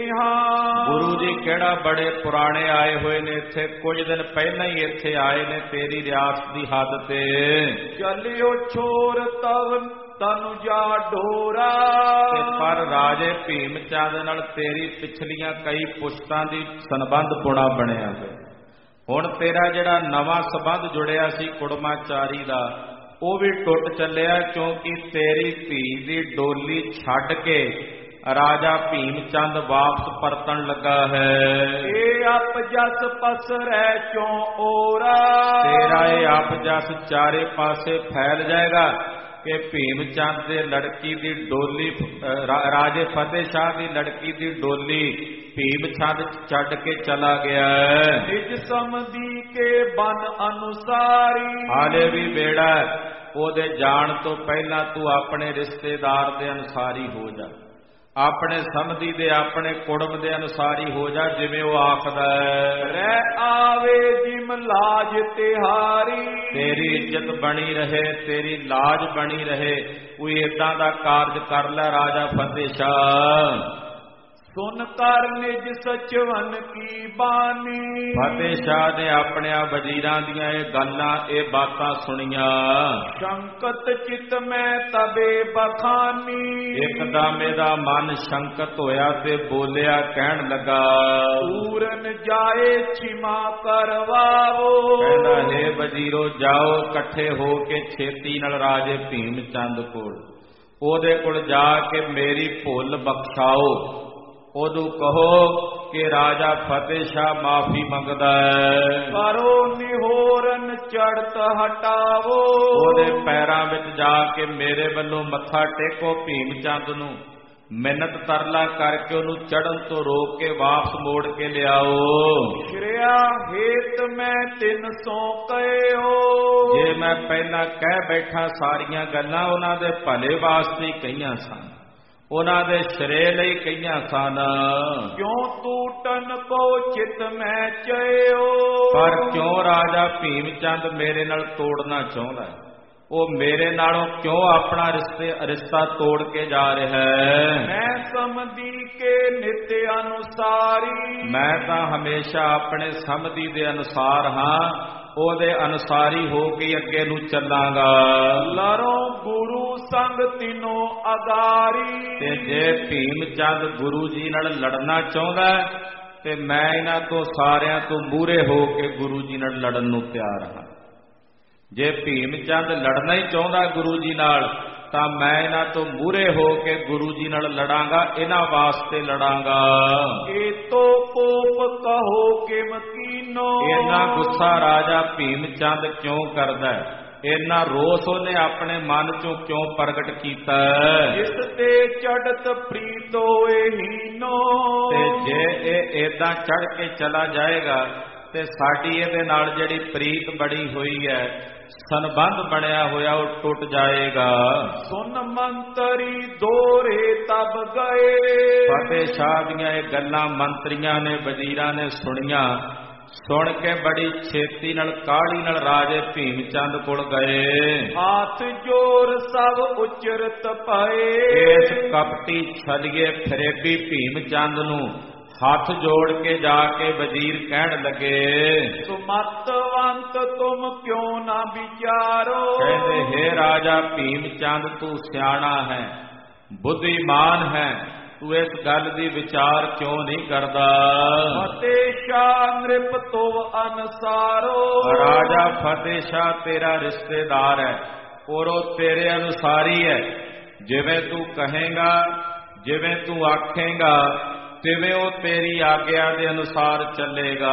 ਇਹਾਂ। ਗੁਰੂ ਜੀ ਕਿਹੜਾ ਬੜੇ ਪੁਰਾਣੇ ਆਏ ਹੋਏ ਨੇ ਇੱਥੇ, ਕੁਝ ਦਿਨ ਪਹਿਲਾਂ ਹੀ ਇੱਥੇ ਆਏ ਨੇ ਤੇਰੀ ਰਿਆਸਤ ਦੀ ਹੱਦ ਤੇ। ਚਲਿਓ ਛੋਰ ਤਵ ਤਨੁ ਜਾ ਡੋਰਾ। ਤੇ ਪਰ ਰਾਜੇ ਭੀਮ ਚੰਦ ਨਾਲ ਤੇਰੀ ਪਿਛਲੀਆਂ ਕਈ ਪੁਸ਼ਤਾਂ ਦੀ ਸੰਬੰਧ ਪੁਣਾ ਬਣਿਆ ਹੋਇਆ। ਹੁਣ ਤੇਰਾ ਜਿਹੜਾ ਨਵਾਂ ਸੰਬੰਧ ਜੁੜਿਆ ਸੀ ਕੁੜਮਾਚਾਰੀ ਦਾ, ਉਹ ਵੀ ਟੁੱਟ ਚੱਲਿਆ, ਕਿਉਂਕਿ ਤੇਰੀ ਧੀ ਦੀ ਡੋਲੀ ਛੱਡ ਕੇ ਰਾਜਾ ਭੀਮ ਚੰਦ ਵਾਪਸ ਪਰਤਣ ਲੱਗਾ ਹੈ। ਇਹ ਅਪ ਜਸ ਪਸਰੈ ਚੋਂ ਓਰਾ। ਤੇਰਾ ਇਹ ਅਪ ਜਸ ਚਾਰੇ ਪਾਸੇ ਫੈਲ ਜਾਏਗਾ ਕਿ ਭੀਮ ਚੰਦ ਦੇ ਲੜਕੀ ਦੀ ਡੋਲੀ, ਰਾਜੇ ਫਤਿਹ ਸ਼ਾਹ ਦੀ ਲੜਕੀ ਦੀ ਡੋਲੀ ਭੀਮ ਚੰਦ ਛੱਡ ਕੇ ਚਲਾ ਗਿਆ। ਨਿਜ ਸਮਧੀ ਕੇ ਬਨ ਅਨੁਸਾਰੀ। ਹਾਲੇ ਵੀ ਬੇੜਾ, ਉਹਦੇ ਜਾਣ ਤੋਂ ਪਹਿਲਾਂ ਤੂੰ ਆਪਣੇ ਰਿਸ਼ਤੇਦਾਰ ਦੇ ਅਨੁਸਾਰੀ ਹੋ ਜਾ, ਆਪਣੇ ਸਮਧੀ ਦੇ, ਆਪਣੇ ਕੁੜਮ ਦੇ ਅਨੁਸਾਰੀ ਹੋ ਜਾ, ਜਿਵੇਂ ਉਹ ਆਖਦਾ ਹੈ। ਰਹਿ ਆਵੇ ਜਿਮ ਲਾਜ ਤਿਹਾਰੀ। ਤੇਰੀ ਇੱਜ਼ਤ ਬਣੀ ਰਹੇ, ਤੇਰੀ ਲਾਜ ਬਣੀ ਰਹੇ, ਕੋਈ ਏਦਾਂ ਦਾ ਕਾਰਜ ਕਰ ਲੈ ਰਾਜਾ ਫਤਿਹ ਸ਼ਾਹ। ਸੁਨ ਕਰ ਨਿਜ ਸਚਵਨ ਕੀ ਬਾਣੀ। ਫਤਿਹ ਸ਼ਾਹ ਨੇ ਆਪਣੇ ਵਜ਼ੀਰਾਂ ਦੀਆਂ ਇਹ ਗੱਲਾਂ, ਇਹ ਬਾਤਾਂ ਸੁਣੀਆਂ। ਸ਼ੰਕਤ ਚਿਤ ਮੈਂ ਤਬੇ ਬਖਾਨੀ। ਇੱਕਦਮ ਇਹਦਾ ਮਨ ਸ਼ੰਕਤ ਹੋਇਆ ਤੇ ਬੋਲਿਆ, ਕਹਿਣ ਲੱਗਾ, ਪੂਰਨ ਜਾਏ ਛਿਮਾ ਕਰਵਾਓ। ਕਹਿੰਦਾ ਹੇ ਵਜ਼ੀਰੋ, ਜਾਓ ਇਕੱਠੇ ਹੋ ਕੇ ਛੇਤੀ ਨਾਲ ਰਾਜੇ ਭੀਮ ਚੰਦ ਕੋਲ, ਉਹਦੇ ਕੋਲ ਜਾ ਕੇ ਮੇਰੀ ਭੁੱਲ ਬਖਸ਼ਾਓ। ਉਹਨੂੰ ਕਹੋ ਕਿ ਰਾਜਾ ਫਤਿਹ ਸ਼ਾਹ ਮਾਫੀ ਮੰਗਦਾ ਹੈ। ਕਰੋ ਨਿਹੋਰਨ ਚੜਤ ਹਟਾਵੋ। ਉਹਦੇ ਪੈਰਾਂ ਵਿੱਚ ਜਾ ਕੇ ਮੇਰੇ ਵੱਲੋਂ ਮੱਥਾ ਟੇਕੋ ਭੀਮ ਚੰਦ ਨੂੰ, ਮਿਹਨਤ ਤਰਲਾ ਕਰਕੇ ਉਹਨੂੰ ਚੜਨ ਤੋਂ ਰੋਕ ਕੇ ਵਾਪਸ ਮੋੜ ਕੇ ਲਿਆਓ। ਸ਼੍ਰਿਆ ਹੇਤ ਮੈਂ ਤਿੰਨ ਸੌ ਕਹਿਓ। ਜੇ ਮੈਂ ਪਹਿਲਾਂ ਕਹਿ ਬੈਠਾ ਸਾਰੀਆਂ ਗੱਲਾਂ ਉਹਨਾਂ ਦੇ ਭਲੇ ਵਾਸਤੇ ਕਹੀਆਂ ਸਨ, ਉਹਨਾਂ ਦੇ ਸ਼ਰੇ ਲਈ ਕਹੀਆਂ ਸਨ। ਕਿਉਂ ਟੂਟਨ ਕੋ ਚਿਤ ਮੈਂ ਚਿਓ। ਪਰ ਕਿਉਂ ਰਾਜਾ ਭੀਮ ਚੰਦ ਮੇਰੇ ਨਾਲ ਤੋੜਨਾ ਚਾਹੁੰਦਾ? ਉਹ ਮੇਰੇ ਨਾਲੋਂ ਕਿਉਂ ਆਪਣਾ ਰਿਸ਼ਤੇ ਰਿਸ਼ਤਾ ਤੋੜ ਕੇ ਜਾ ਰਿਹਾ ਹੈ? ਮੈਂ ਸਮਧੀ ਕੇ ਨਿਤ ਅਨੁਸਾਰੀ। ਮੈਂ ਤਾਂ ਹਮੇਸ਼ਾ ਆਪਣੇ ਸਮਧੀ ਦੇ ਅਨੁਸਾਰ ਹਾਂ, ਉਹਦੇ ਅਨੁਸਾਰੀ ਹੋ ਕੇ ਅੱਗੇ ਨੂੰ ਚੱਲਾਂਗਾ। ਲਰੋ ਗੁਰੂ ਸੰਗ ਤਿਨੋ ਅਗਾਰੀ। ਤੇ ਜੇ ਭੀਮ ਚੰਦ ਗੁਰੂ ਜੀ ਨਾਲ ਲੜਨਾ ਚਾਹੁੰਦਾ ਤੇ ਮੈਂ ਇਹਨਾਂ ਤੋਂ ਸਾਰਿਆਂ ਤੋਂ ਮੂਹਰੇ ਹੋ ਕੇ ਗੁਰੂ ਜੀ ਨਾਲ ਲੜਨ ਨੂੰ ਤਿਆਰ ਹਾਂ। ਜੇ ਭੀਮ ਚੰਦ ਲੜਨਾ ਹੀ ਚਾਹੁੰਦਾ ਗੁਰੂ ਜੀ ਨਾਲ, ਤਾਂ ਮੈਂ ਇਹਨਾਂ ਤੋਂ ਮੂਹਰੇ ਹੋ ਕੇ ਗੁਰੂ ਜੀ ਨਾਲ ਲੜਾਂਗਾ, ਇਹਨਾਂ ਵਾਸਤੇ ਲੜਾਂਗਾ। ਇਹ ਤੋ ਕੋਪ ਕਹੋ ਕਿਮ ਕੀਨੋ। ਇੰਨਾ ਗੁੱਸਾ ਰਾਜਾ ਭੀਮ ਚੰਦ ਕਿਉਂ ਕਰਦਾ ਹੈ? ਇੰਨਾ ਰੋਸ ਉਹਨੇ ਆਪਣੇ ਮਨ ਚੋਂ ਕਿਉਂ ਪ੍ਰਗਟ ਕੀਤਾ? ਜਿਸ ਤੇ ਚੜਤ ਪ੍ਰੀਤੋ ਇਹੀਨੋ। ਤੇ ਜੇ ਇਹ ਏਦਾਂ ਚੜ ਕੇ ਚਲਾ ਜਾਏਗਾ ਤੇ ਸਾਡੀ ਇਹਦੇ ਨਾਲ ਜਿਹੜੀ ਪ੍ਰੀਤ ਬੜੀ ਹੋਈ ਹੈ, ਸੰਬੰਧ ਬਣਿਆ ਹੋਇਆ, ਉਹ ਟੁੱਟ ਜਾਏਗਾ। ਸੁਨ ਮੰਤਰੀ ਦੋਰੇ ਤਬ ਗਏ। ਫਤਿਹ ਸ਼ਾਹ ਦੀਆਂ ਇਹ ਗੱਲਾਂ ਮੰਤਰੀਆਂ ਨੇ, ਵਜ਼ੀਰਾਂ ਨੇ ਸੁਣੀਆਂ। ਸੁਣ ਕੇ ਬੜੀ ਛੇਤੀ ਨਾਲ ਕਾਹਲੀ ਨਾਲ ਰਾਜੇ ਭੀਮ ਚੰਦ ਕੋਲ ਗਏ। ਹੱਥ ਜੋਰ ਸਭ ਉਚਰਤ ਪਏ। ਇਸ ਕਪਟੀ ਛਲੀਏ ਫਰੇਬੀ ਭੀਮ ਚੰਦ ਨੂੰ ਹੱਥ ਜੋੜ ਕੇ ਜਾ ਕੇ ਵਜ਼ੀਰ ਕਹਿਣ ਲੱਗੇ, ਸੁਮਤਵੰਤ ਤੁਮ ਕਿਉਂ ਨਾ ਵਿਚਾਰੋ। ਕਹਿੰਦੇ ਹੇ ਰਾਜਾ ਭੀਮ ਚੰਦ ਤੂੰ ਸਿਆਣਾ ਹੈ, ਬੁੱਧੀਮਾਨ ਹੈ, ਤੂੰ ਇਸ ਗੱਲ ਦੀ ਵਿਚਾਰ ਕਿਉਂ ਨਹੀਂ ਕਰਦਾ। ਫਤਿਹ ਸ਼ਾਹ ਨ੍ਰਿਪ ਤੁਵ ਅਨਸਾਰੋ। ਰਾਜਾ ਫਤਿਹ ਸ਼ਾਹ ਤੇਰਾ ਰਿਸ਼ਤੇਦਾਰ ਹੈ ਔਰ ਉਹ ਤੇਰੇ ਅਨੁਸਾਰੀ ਹੈ। ਜਿਵੇਂ ਤੂੰ ਕਹੇਗਾ, ਜਿਵੇਂ ਤੂੰ ਆਖੇਗਾ, ਤਿਵੇਂ ਉਹ ਤੇਰੀ ਆਗਿਆ ਦੇ ਅਨੁਸਾਰ ਚੱਲੇਗਾ।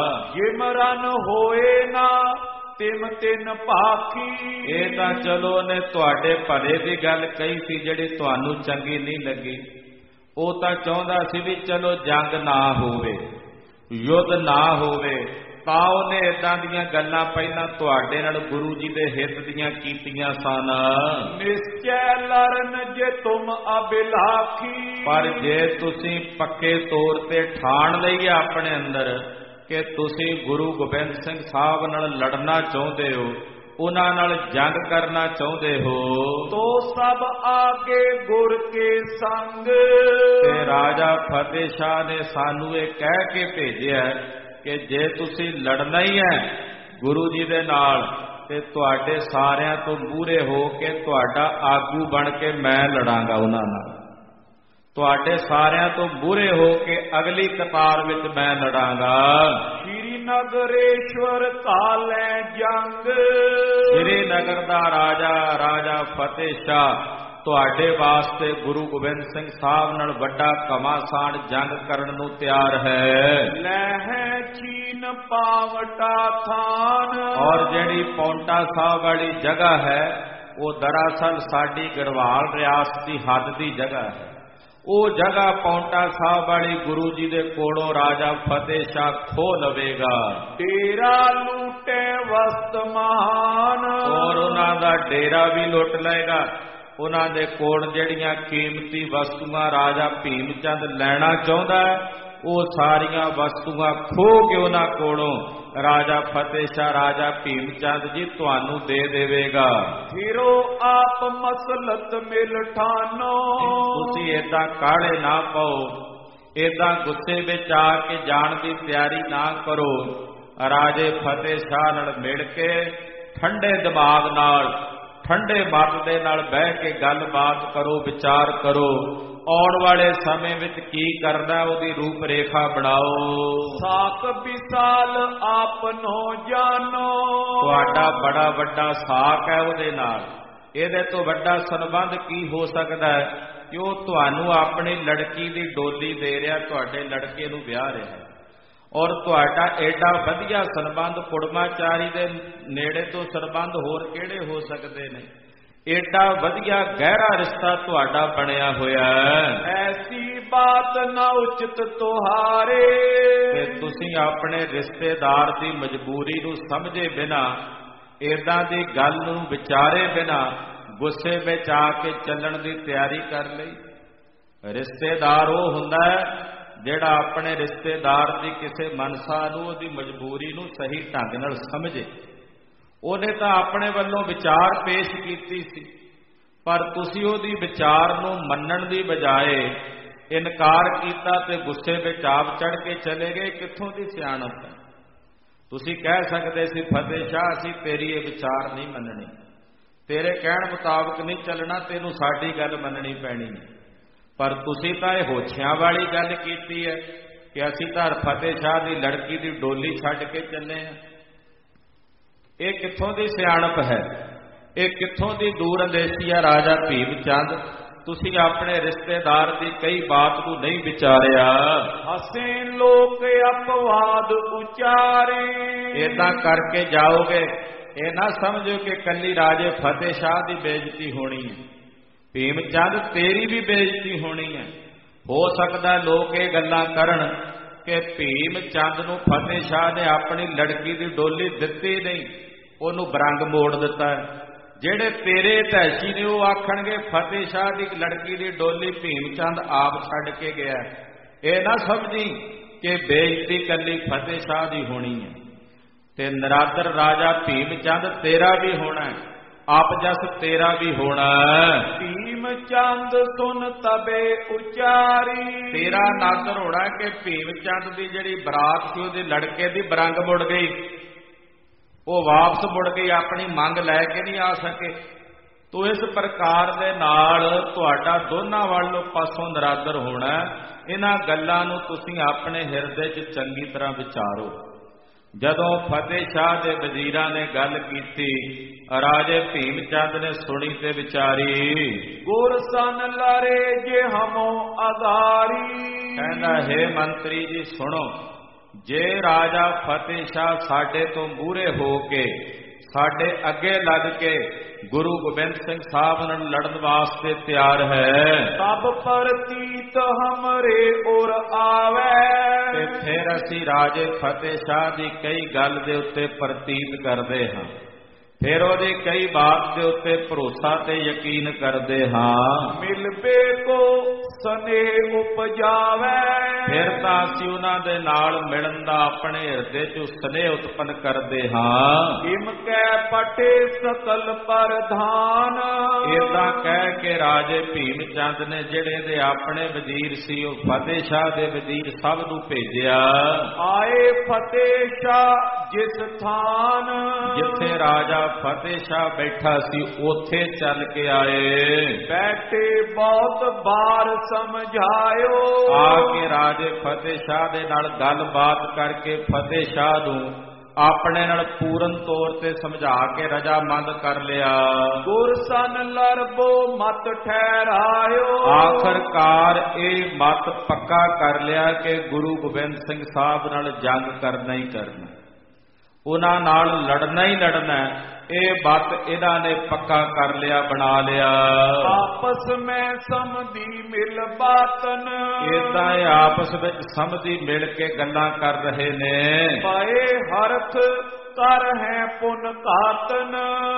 ਜਿਮਰਨ ਹੋਏ ਨਾ ਤਿਮ ਤਿਨ ਭਾਖੀ। ਇਹ ਤਾਂ ਚਲੋ ਉਹਨੇ ਤੁਹਾਡੇ ਭਲੇ ਦੀ ਗੱਲ ਕਹੀ ਸੀ ਜਿਹੜੀ ਤੁਹਾਨੂੰ ਚੰਗੀ ਨਹੀਂ ਲੱਗੀ। ਉਹ ਤਾਂ ਚਾਹੁੰਦਾ ਸੀ ਵੀ ਚਲੋ ਜੰਗ ਨਾ ਹੋਵੇ, ਯੁੱਧ ਨਾ ਹੋਵੇ, ਤਾਂ ਉਹਨੇ ਏਦਾਂ ਦੀਆਂ ਗੱਲਾਂ ਪਹਿਲਾਂ ਤੁਹਾਡੇ ਨਾਲ ਗੁਰੂ ਜੀ ਦੇ ਹਿੱਤ ਦੀਆਂ ਕੀਤੀਆਂ ਸਨ। ਨਿਸ਼ਚੈ ਲਰਨ ਜੇ ਤੁਮ ਅਬਿਲਾਖੀ। ਪਰ ਜੇ ਤੁਸੀਂ ਪੱਕੇ ਤੌਰ ਤੇ ਠਾਣ ਲਈ ਆਪਣੇ ਅੰਦਰ ਕਿ ਤੁਸੀਂ ਗੁਰੂ ਗੋਬਿੰਦ ਸਿੰਘ ਸਾਹਿਬ ਨਾਲ ਲੜਨਾ ਚਾਹੁੰਦੇ ਹੋ, ਉਹਨਾਂ ਨਾਲ ਜੰਗ ਕਰਨਾ ਚਾਹੁੰਦੇ ਹੋ, ਤੋ ਸਭ ਆਗੇ ਗੁਰ ਕੇ ਸੰਗ। ਤੇ ਰਾਜਾ ਫਤਿਹ ਸ਼ਾਹ ਨੇ ਸਾਨੂੰ ਇਹ ਕਹਿ ਕੇ ਭੇਜਿਆ ਕਿ ਜੇ ਤੁਸੀਂ ਲੜਨਾ ਹੀ ਹੈ ਗੁਰੂ ਜੀ ਦੇ ਨਾਲ ਤੇ ਤੁਹਾਡੇ ਸਾਰਿਆਂ ਤੋਂ ਮੂਹਰੇ ਹੋ ਕੇ ਤੁਹਾਡਾ ਆਗੂ ਬਣ ਕੇ ਮੈਂ ਲੜਾਂਗਾ ਉਹਨਾਂ ਨਾਲ। ਤੁਹਾਡੇ ਸਾਰਿਆਂ ਤੋਂ ਮੂਹਰੇ ਹੋ ਕੇ ਅਗਲੀ ਕਤਾਰ ਵਿੱਚ ਮੈਂ ਲੜਾਂਗਾ। ਸ਼੍ਰੀ ਨਗਰੇਸ਼ਵਰ ਕਾਲੈ ਜੰਗ। ਸ਼੍ਰੀ ਨਗਰ ਦਾ ਰਾਜਾ ਰਾਜਾ ਫਤਿਹ ਸ਼ਾਹ ਤੁਹਾਡੇ ਵਾਸਤੇ ਗੁਰੂ ਗੋਬਿੰਦ ਸਿੰਘ ਸਾਹਿਬ ਨਾਲ ਵੱਡਾ ਘਮਾਸਾਨ ਜੰਗ ਕਰਨ ਨੂੰ ਤਿਆਰ ਹੈ। ਲਹਿ ਚੀਨ ਪਾਵਟਾ ਥਾਨ। ਔਰ ਜਿਹੜੀ ਪੌਂਟਾ ਸਾਹਿਬ ਵਾਲੀ ਜਗ੍ਹਾ ਹੈ ਉਹ ਦਰਅਸਲ ਸਾਡੀ ਗੜਵਾਲ ਰਿਆਸਤ ਦੀ ਹੱਦ ਦੀ ਜਗ੍ਹਾ ਹੈ। ਉਹ ਜਗ੍ਹਾ ਪੌਂਟਾ ਸਾਹਿਬ ਵਾਲੀ ਗੁਰੂ ਜੀ ਦੇ ਕੋਲੋਂ ਰਾਜਾ ਫਤਿਹ ਸ਼ਾਹ ਖੋਹ ਲਵੇਗਾ। ਡੇਰਾ ਲੂਟੇ ਵਸਤਮਾਨ। ਔਰ ਉਹਨਾਂ ਦਾ ਡੇਰਾ ਵੀ ਲੁੱਟ ਲਏਗਾ। ਉਹਨਾਂ ਦੇ ਕੋਲ ਜਿਹੜੀਆਂ ਕੀਮਤੀ ਵਸਤੂਆਂ ਰਾਜਾ ਭੀਮ ਚੰਦ ਲੈਣਾ ਚਾਹੁੰਦਾ ਉਹ ਸਾਰੀਆਂ ਵਸਤੂਆਂ ਖੋਹ ਕੇ ਉਹਨਾਂ ਕੋਲੋਂ ਰਾਜਾ ਫਤਿਹ ਸ਼ਾਹ ਰਾਜਾ ਭੀਮ ਚੰਦ ਜੀ ਤੁਹਾਨੂੰ ਦੇ ਦੇਵੇਗਾ। ਫਿਰੋ ਆਪ ਮਸਲਤ ਮਿਲ ਠਾਨੋ। ਤੁਸੀਂ ਏਦਾਂ ਕਾਹਲੇ ਨਾ ਪਾਓ, ਏਦਾਂ ਗੁੱਸੇ ਵਿੱਚ ਆ ਕੇ ਜਾਣ ਦੀ ਤਿਆਰੀ ਨਾ ਕਰੋ। ਰਾਜੇ ਫਤਿਹ ਸ਼ਾਹ ਨਾਲ ਮਿਲ ਕੇ ਠੰਡੇ ਦਿਮਾਗ ਨਾਲ, ਠੰਡੇ ਮਤ ਦੇ ਨਾਲ ਬਹਿ ਕੇ ਗੱਲਬਾਤ ਕਰੋ, ਵਿਚਾਰ ਕਰੋ। ਆਉਣ ਵਾਲੇ ਸਮੇਂ ਵਿੱਚ ਕੀ ਕਰਨਾ ਉਹਦੀ ਰੂਪ ਰੇਖਾ ਬਣਾਓ। ਸਾਕ ਵਿਸਾਲ ਆਪਨੋ ਜਾਨੋ। ਤੁਹਾਡਾ ਬੜਾ ਵੱਡਾ ਸਾਕ ਹੈ ਉਹਦੇ ਨਾਲ। ਇਹਦੇ ਤੋਂ ਵੱਡਾ ਸੰਬੰਧ ਕੀ ਹੋ ਸਕਦਾ ਹੈ ਕਿ ਉਹ ਤੁਹਾਨੂੰ ਆਪਣੀ ਲੜਕੀ ਦੀ ਡੋਲੀ ਦੇ ਰਿਹਾ, ਤੁਹਾਡੇ ਲੜਕੇ ਨੂੰ ਵਿਆਹ ਰਿਹਾ, ਔਰ ਤੁਹਾਡਾ ਐਡਾ ਵਧੀਆ ਸੰਬੰਧ ਕੁੜਮਾਚਾਰੀ ਦੇ ਨੇੜੇ ਤੋਂ ਸੰਬੰਧ ਹੋਰ ਕਿਹੜੇ ਹੋ ਸਕਦੇ ਨੇ। ਏਡਾ ਵਧੀਆ ਗਹਿਰਾ ਰਿਸ਼ਤਾ ਤੁਹਾਡਾ ਬਣਿਆ ਹੋਇਆ ਹੈ। ਐਸੀ ਬਾਤ ਨਾ ਉਚਿਤ ਤੁਹਾਰੇ। ਕਿ ਤੁਸੀਂ ਆਪਣੇ ਰਿਸ਼ਤੇਦਾਰ ਦੀ ਮਜਬੂਰੀ ਨੂੰ ਸਮਝੇ ਬਿਨਾ, ਏਦਾਂ ਦੀ ਗੱਲ ਨੂੰ ਵਿਚਾਰੇ ਬਿਨਾ ਗੁੱਸੇ ਵਿੱਚ ਆ ਕੇ ਚੱਲਣ ਦੀ ਤਿਆਰੀ ਕਰ ਲਈ। ਰਿਸ਼ਤੇਦਾਰ ਉਹ ਹੁੰਦਾ ਹੈ ਜਿਹੜਾ ਆਪਣੇ ਰਿਸ਼ਤੇਦਾਰ ਦੀ ਕਿਸੇ ਮਨਸਾ ਨੂੰ, ਉਹਦੀ ਮਜਬੂਰੀ ਨੂੰ ਸਹੀ ਢੰਗ ਨਾਲ ਸਮਝੇ। ਉਹਨੇ ਤਾਂ ਆਪਣੇ ਵੱਲੋਂ ਵਿਚਾਰ ਪੇਸ਼ ਕੀਤੀ ਸੀ, ਪਰ ਤੁਸੀਂ ਉਹਦੀ ਵਿਚਾਰ ਨੂੰ ਮੰਨਣ ਦੀ ਬਜਾਏ ਇਨਕਾਰ ਕੀਤਾ ਤੇ ਗੁੱਸੇ ਵਿੱਚ ਆਪ ਚੜ ਕੇ ਚਲੇ ਗਏ। ਕਿੱਥੋਂ ਦੀ ਸਿਆਣਪ ਹੈ। ਤੁਸੀਂ ਕਹਿ ਸਕਦੇ ਸੀ ਫਤਿਹ ਸ਼ਾਹ ਅਸੀਂ ਤੇਰੀ ਇਹ ਵਿਚਾਰ ਨਹੀਂ ਮੰਨਣੀ, ਤੇਰੇ ਕਹਿਣ ਮੁਤਾਬਕ ਨਹੀਂ ਚੱਲਣਾ, ਤੈਨੂੰ ਸਾਡੀ ਗੱਲ ਮੰਨਣੀ ਪੈਣੀ। ਪਰ ਤੁਸੀਂ ਤਾਂ ਇਹ ਹੋਛਿਆਂ ਵਾਲੀ ਗੱਲ ਕੀਤੀ ਹੈ ਕਿ ਅਸੀਂ ਤਾਂ ਫਤਿਹ ਸ਼ਾਹ ਦੀ ਲੜਕੀ ਦੀ ਡੋਲੀ ਛੱਡ ਕੇ ਚੱਲੇ ਹਾਂ। ਇਹ ਕਿੱਥੋਂ ਦੀ ਸਿਆਣਪ ਹੈ, ਇਹ ਕਿੱਥੋਂ ਦੀ ਦੂਰ ਅੰਦੇਸ਼ੀ ਹੈ ਰਾਜਾ ਭੀਮ ਚੰਦ। ਤੁਸੀਂ ਆਪਣੇ ਰਿਸ਼ਤੇਦਾਰ ਦੀ ਕਈ ਬਾਤ ਨੂੰ ਨਹੀਂ ਵਿਚਾਰਿਆ। ਹਸੇ ਲੋਕ ਅਪਵਾਦ ਉਚਾਰੇ। ਏਦਾਂ ਕਰਕੇ ਜਾਓਗੇ ਇਹ ਨਾ ਸਮਝੋ ਕਿ ਕੱਲੀ ਰਾਜੇ ਫਤਿਹ ਸ਼ਾਹ ਦੀ ਬੇਇੱਜ਼ਤੀ ਹੋਣੀ ਹੈ, ਭੀਮ ਚੰਦ ਤੇਰੀ ਵੀ ਬੇਇੱਜ਼ਤੀ ਹੋਣੀ ਹੈ। ਹੋ ਸਕਦਾ ਲੋਕ ਇਹ ਗੱਲਾਂ ਕਰਨ ਕਿ ਭੀਮ ਚੰਦ ਨੂੰ ਫਤਿਹ ਸ਼ਾਹ ਨੇ ਆਪਣੀ ਲੜਕੀ ਦੀ ਡੋਲੀ ਦਿੱਤੀ ਨਹੀਂ, ਉਹਨੂੰ ਬਰੰਗ ਮੋੜ ਦਿੱਤਾ। ਜਿਹੜੇ ਤੇਰੇ ਧੈਸ਼ੀ ਨੇ ਉਹ ਆਖਣਗੇ ਫਤਿਹ ਸ਼ਾਹ ਦੀ ਲੜਕੀ ਦੀ ਡੋਲੀ ਭੀਮ ਚੰਦ ਆਪ ਛੱਡ ਕੇ ਗਿਆ। ਇਹ ਨਾ ਸਮਝੀ ਕਿ ਬੇਇੱਜ਼ਤੀ ਕੱਲੀ ਫਤਿਹ ਸ਼ਾਹ ਦੀ ਹੋਣੀ ਹੈ ਤੇ ਨਰਾਦਰ ਰਾਜਾ ਭੀਮ ਚੰਦ ਤੇਰਾ ਵੀ ਹੋਣਾ ਹੈ। ਆਪ ਜਸ ਤੇਰਾ ਵੀ ਹੋਣਾ। ਭੀਮ ਚੰਦ ਸੁਨ ਤਬੇ ਉਚਾਰੀ, ਤੇਰਾ ਨਾਦਰ ਹੋਣਾ ਕਿ ਭੀਮ ਚੰਦ ਦੀ ਜਿਹੜੀ ਬਰਾਤ ਸੀ ਉਹਦੇ ਲੜਕੇ ਦੀ ਬਰੰਗ ਮੁੜ ਗਈ, ਉਹ ਵਾਪਸ ਮੁੜ ਗਈ, ਆਪਣੀ ਮੰਗ ਲੈ ਕੇ ਨਹੀਂ ਆ ਸਕੇ। ਤੋ ਇਸ ਪ੍ਰਕਾਰ ਦੇ ਨਾਲ ਤੁਹਾਡਾ ਦੋਨਾਂ ਵੱਲੋਂ ਪਾਸੋਂ ਨਰਾਦਰ ਹੋਣਾ। ਇਹਨਾਂ ਗੱਲਾਂ ਨੂੰ ਤੁਸੀਂ ਆਪਣੇ ਹਿਰਦੇ 'ਚ ਚੰਗੀ ਤਰ੍ਹਾਂ ਵਿਚਾਰੋ। ਜਦੋਂ ਫਤਿਹ ਸ਼ਾਹ ਦੇ ਵਜ਼ੀਰਾਂ ਨੇ ਗੱਲ ਕੀਤੀ, ਰਾਜੇ ਭੀਮ ਚੰਦ ਨੇ ਸੁਣੀ ਤੇ ਵਿਚਾਰੀ। ਗੁਰ ਸਨ ਲਾਰੇ ਜੇ ਹਮੋ ਆਧਾਰੀ, ਕਹਿੰਦਾ ਹੈ ਮੰਤਰੀ ਜੀ ਸੁਣੋ, ਜੇ ਰਾਜਾ ਫਤਿਹ ਸ਼ਾਹ ਸਾਡੇ ਤੋਂ ਮੂਹਰੇ ਹੋ ਕੇ ਸਾਡੇ ਅੱਗੇ ਲੱਗ ਕੇ ਗੁਰੂ ਗੋਬਿੰਦ ਸਿੰਘ ਸਾਹਿਬ ਨਾਲ ਲੜਨ ਵਾਸਤੇ ਤਿਆਰ ਹੈ, ਤਬ ਪ੍ਰਤੀਤ ਹਮਰੇ ਔਰ ਆਵੇ, ਤੇ ਫਿਰ ਅਸੀਂ ਰਾਜੇ ਫਤਿਹ ਸ਼ਾਹ ਦੀ ਕਈ ਗੱਲ ਦੇ ਉੱਤੇ ਪ੍ਰਤੀਤ ਕਰਦੇ ਹਾਂ, ਫਿਰ ਉਹਦੀ ਕਈ ਬਾਤ ਦੇ ਉੱਤੇ ਭਰੋਸਾ ਤੇ ਯਕੀਨ ਕਰਦੇ ਹਾਂ। ਮਿਲਬੇ ਕੋ ਸਨੇ ਉਪਜਾਵੇ, ਫਿਰ ਤਾਂ ਅਸੀਂ ਉਹਨਾਂ ਦੇ ਨਾਲ ਮਿਲਣ ਦਾ ਆਪਣੇ ਹਿਰਦੇ 'ਚ ਸਨੇਹ ਉਤਪੰਨ ਕਰਦੇ ਹਾਂ। ਇਮ ਕੈ ਪਟੇ ਸਕਲ ਪ੍ਰਧਾਨ, ਏਦਾਂ ਕਹਿ ਕੇ ਰਾਜੇ ਭੀਮ ਚੰਦ ਨੇ ਜਿਹੜੇ ਦੇ ਆਪਣੇ ਵਜ਼ੀਰ ਸੀ ਉਹ ਫਤਿਹ ਸ਼ਾਹ ਦੇ ਵਜ਼ੀਰ ਸਭ ਨੂੰ ਭੇਜਿਆ। ਆਏ ਫਤਿਹ ਸ਼ਾਹ ਜਿਸ ਥਾਨ, ਜਿੱਥੇ ਰਾਜਾ ਫਤਿਹ ਸ਼ਾਹ ਬੈਠਾ ਸੀ ਉੱਥੇ ਚੱਲ ਕੇ ਆਏ। ਬੈਠੇ ਬਹੁਤ ਬਾਰ ਸਮਝਾਇਓ, ਆ ਕੇ ਰਾਜੇ ਫਤਿਹ ਸ਼ਾਹ ਦੇ ਨਾਲ ਗੱਲਬਾਤ ਕਰਕੇ ਫਤਿਹ ਸ਼ਾਹ ਨੂੰ ਆਪਣੇ ਨਾਲ ਪੂਰਨ ਤੌਰ ਤੇ ਸਮਝਾ ਕੇ ਰਜਾਮੰਦ ਕਰ ਲਿਆ। ਗੁਰ ਸਨ ਲਰਬੋ ਮਤ ਠਹਿਰਾਇਓ, ਆਖਰਕਾਰ ਇਹ ਮਤ ਪੱਕਾ ਕਰ ਲਿਆ ਕਿ ਗੁਰੂ ਗੋਬਿੰਦ ਸਿੰਘ ਸਾਹਿਬ ਨਾਲ ਜੰਗ ਕਰਨਾ ਹੀ ਕਰਨਾ, ਉਹਨਾਂ ਨਾਲ ਲੜਨਾ ਹੀ ਲੜਨਾ। ਇਹ ਬਾਤ ਇਹਨਾਂ ਨੇ ਪੱਕਾ ਕਰ ਲਿਆ, ਬਣਾ ਲਿਆ। ਆਪਸ ਮੈਂ ਸਮਝੀ ਮਿਲ ਬਾਤਨ, ਏਦਾਂ ਇਹ ਆਪਸ ਵਿੱਚ ਸਮਝੀ ਮਿਲ ਕੇ ਗੱਲਾਂ ਕਰ ਰਹੇ ਨੇ। ਪਾਏ ਹਰਖ ਕਰ ਹੈ ਪੁਨ ਘਾਤਨ,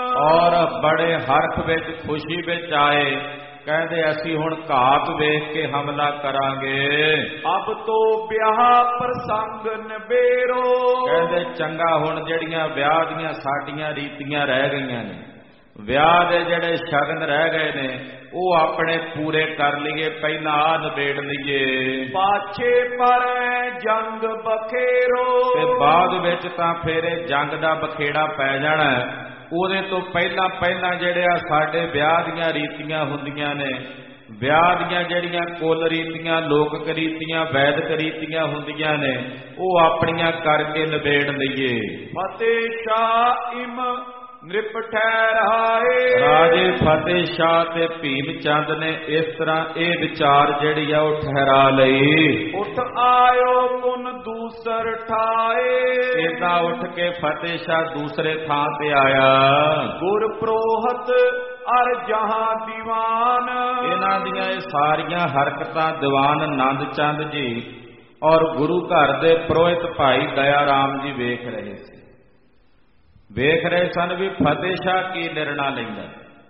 ਔਰ ਬੜੇ ਹਰਖ ਵਿੱਚ ਖੁਸ਼ੀ ਵਿੱਚ ਆਏ, ਕਹਿੰਦੇ ਅਸੀਂ ਹੁਣ ਘਾਤ ਵੇਖ ਕੇ ਹਮਲਾ ਕਰਾਂਗੇ। ਅਬ ਤੋਂ ਵਿਆਹ ਪ੍ਰਸੰਗ ਨਬੇਰੋ, ਕਹਿੰਦੇ ਚੰਗਾ ਹੁਣ ਜਿਹੜੀਆਂ ਵਿਆਹ ਦੀਆਂ ਸਾਡੀਆਂ ਰੀਤੀਆਂ ਰਹਿ ਗਈਆਂ ਨੇ, ਵਿਆਹ ਦੇ ਜਿਹੜੇ ਸ਼ਗਨ ਰਹਿ ਗਏ ਨੇ ਉਹ ਆਪਣੇ ਪੂਰੇ ਕਰ ਲਈਏ, ਪਹਿਲਾਂ ਆ ਨਿਬੇੜ ਲਈਏ। ਪਾਛੇ ਪਰ ਜੰਗ ਬਖੇਰੋ, ਤੇ ਬਾਅਦ ਵਿੱਚ ਤਾਂ ਫੇਰ ਇਹ ਜੰਗ ਦਾ ਬਖੇੜਾ ਪੈ ਜਾਣਾ। ਉਹਦੇ ਤੋਂ ਪਹਿਲਾਂ ਪਹਿਲਾਂ ਜਿਹੜੇ ਆ ਸਾਡੇ ਵਿਆਹ ਦੀਆਂ ਰੀਤੀਆਂ ਹੁੰਦੀਆਂ ਨੇ, ਵਿਆਹ ਦੀਆਂ ਜਿਹੜੀਆਂ ਕੁੱਲ ਰੀਤੀਆਂ, ਲੋਕ ਰੀਤੀਆਂ, ਵੈਦਿਕ ਰੀਤੀਆਂ ਹੁੰਦੀਆਂ ਨੇ, ਉਹ ਆਪਣੀਆਂ ਕਰਕੇ ਨਿਬੇੜ ਲਈਏ। ਫਤਿਹ ਸ਼ਾਹ ਇਮ ਨਿਰਪ ਠਹਿਰਾਏ, ਰਾਜੇ ਫਤਿਹ ਸ਼ਾਹ ਤੇ ਭੀਮ ਚੰਦ ਨੇ ਇਸ ਤਰ੍ਹਾਂ ਇਹ ਵਿਚਾਰ ਜਿਹੜੀ ਆ ਉਹ ਠਹਿਰਾ ਲਈ। ਉੱਠ ਆਇਓ ਪੁਨ ਦੂਸਰ ਠਾਏ, ਏਦਾਂ ਉੱਠ ਕੇ ਫਤਿਹ ਸ਼ਾਹ ਦੂਸਰੇ ਥਾਂ ਤੇ ਆਇਆ। ਗੁਰ ਪ੍ਰੋਹਤ ਅਰ ਜਹਾਂ ਦੀਵਾਨ, ਇਹਨਾਂ ਦੀਆਂ ਇਹ ਸਾਰੀਆਂ ਹਰਕਤਾਂ ਦੀਵਾਨ ਆਨੰਦ ਚੰਦ ਜੀ ਔਰ ਗੁਰੂ ਘਰ ਦੇ ਪ੍ਰੋਹਿਤ ਭਾਈ ਦਇਆ ਰਾਮ ਜੀ ਵੇਖ ਰਹੇ ਸੀ। ਵੇਖ ਰਹੇ ਸਨ ਵੀ ਫਤਿਹ ਸ਼ਾਹ ਕੀ ਨਿਰਣਾ ਲੈਂਦਾ।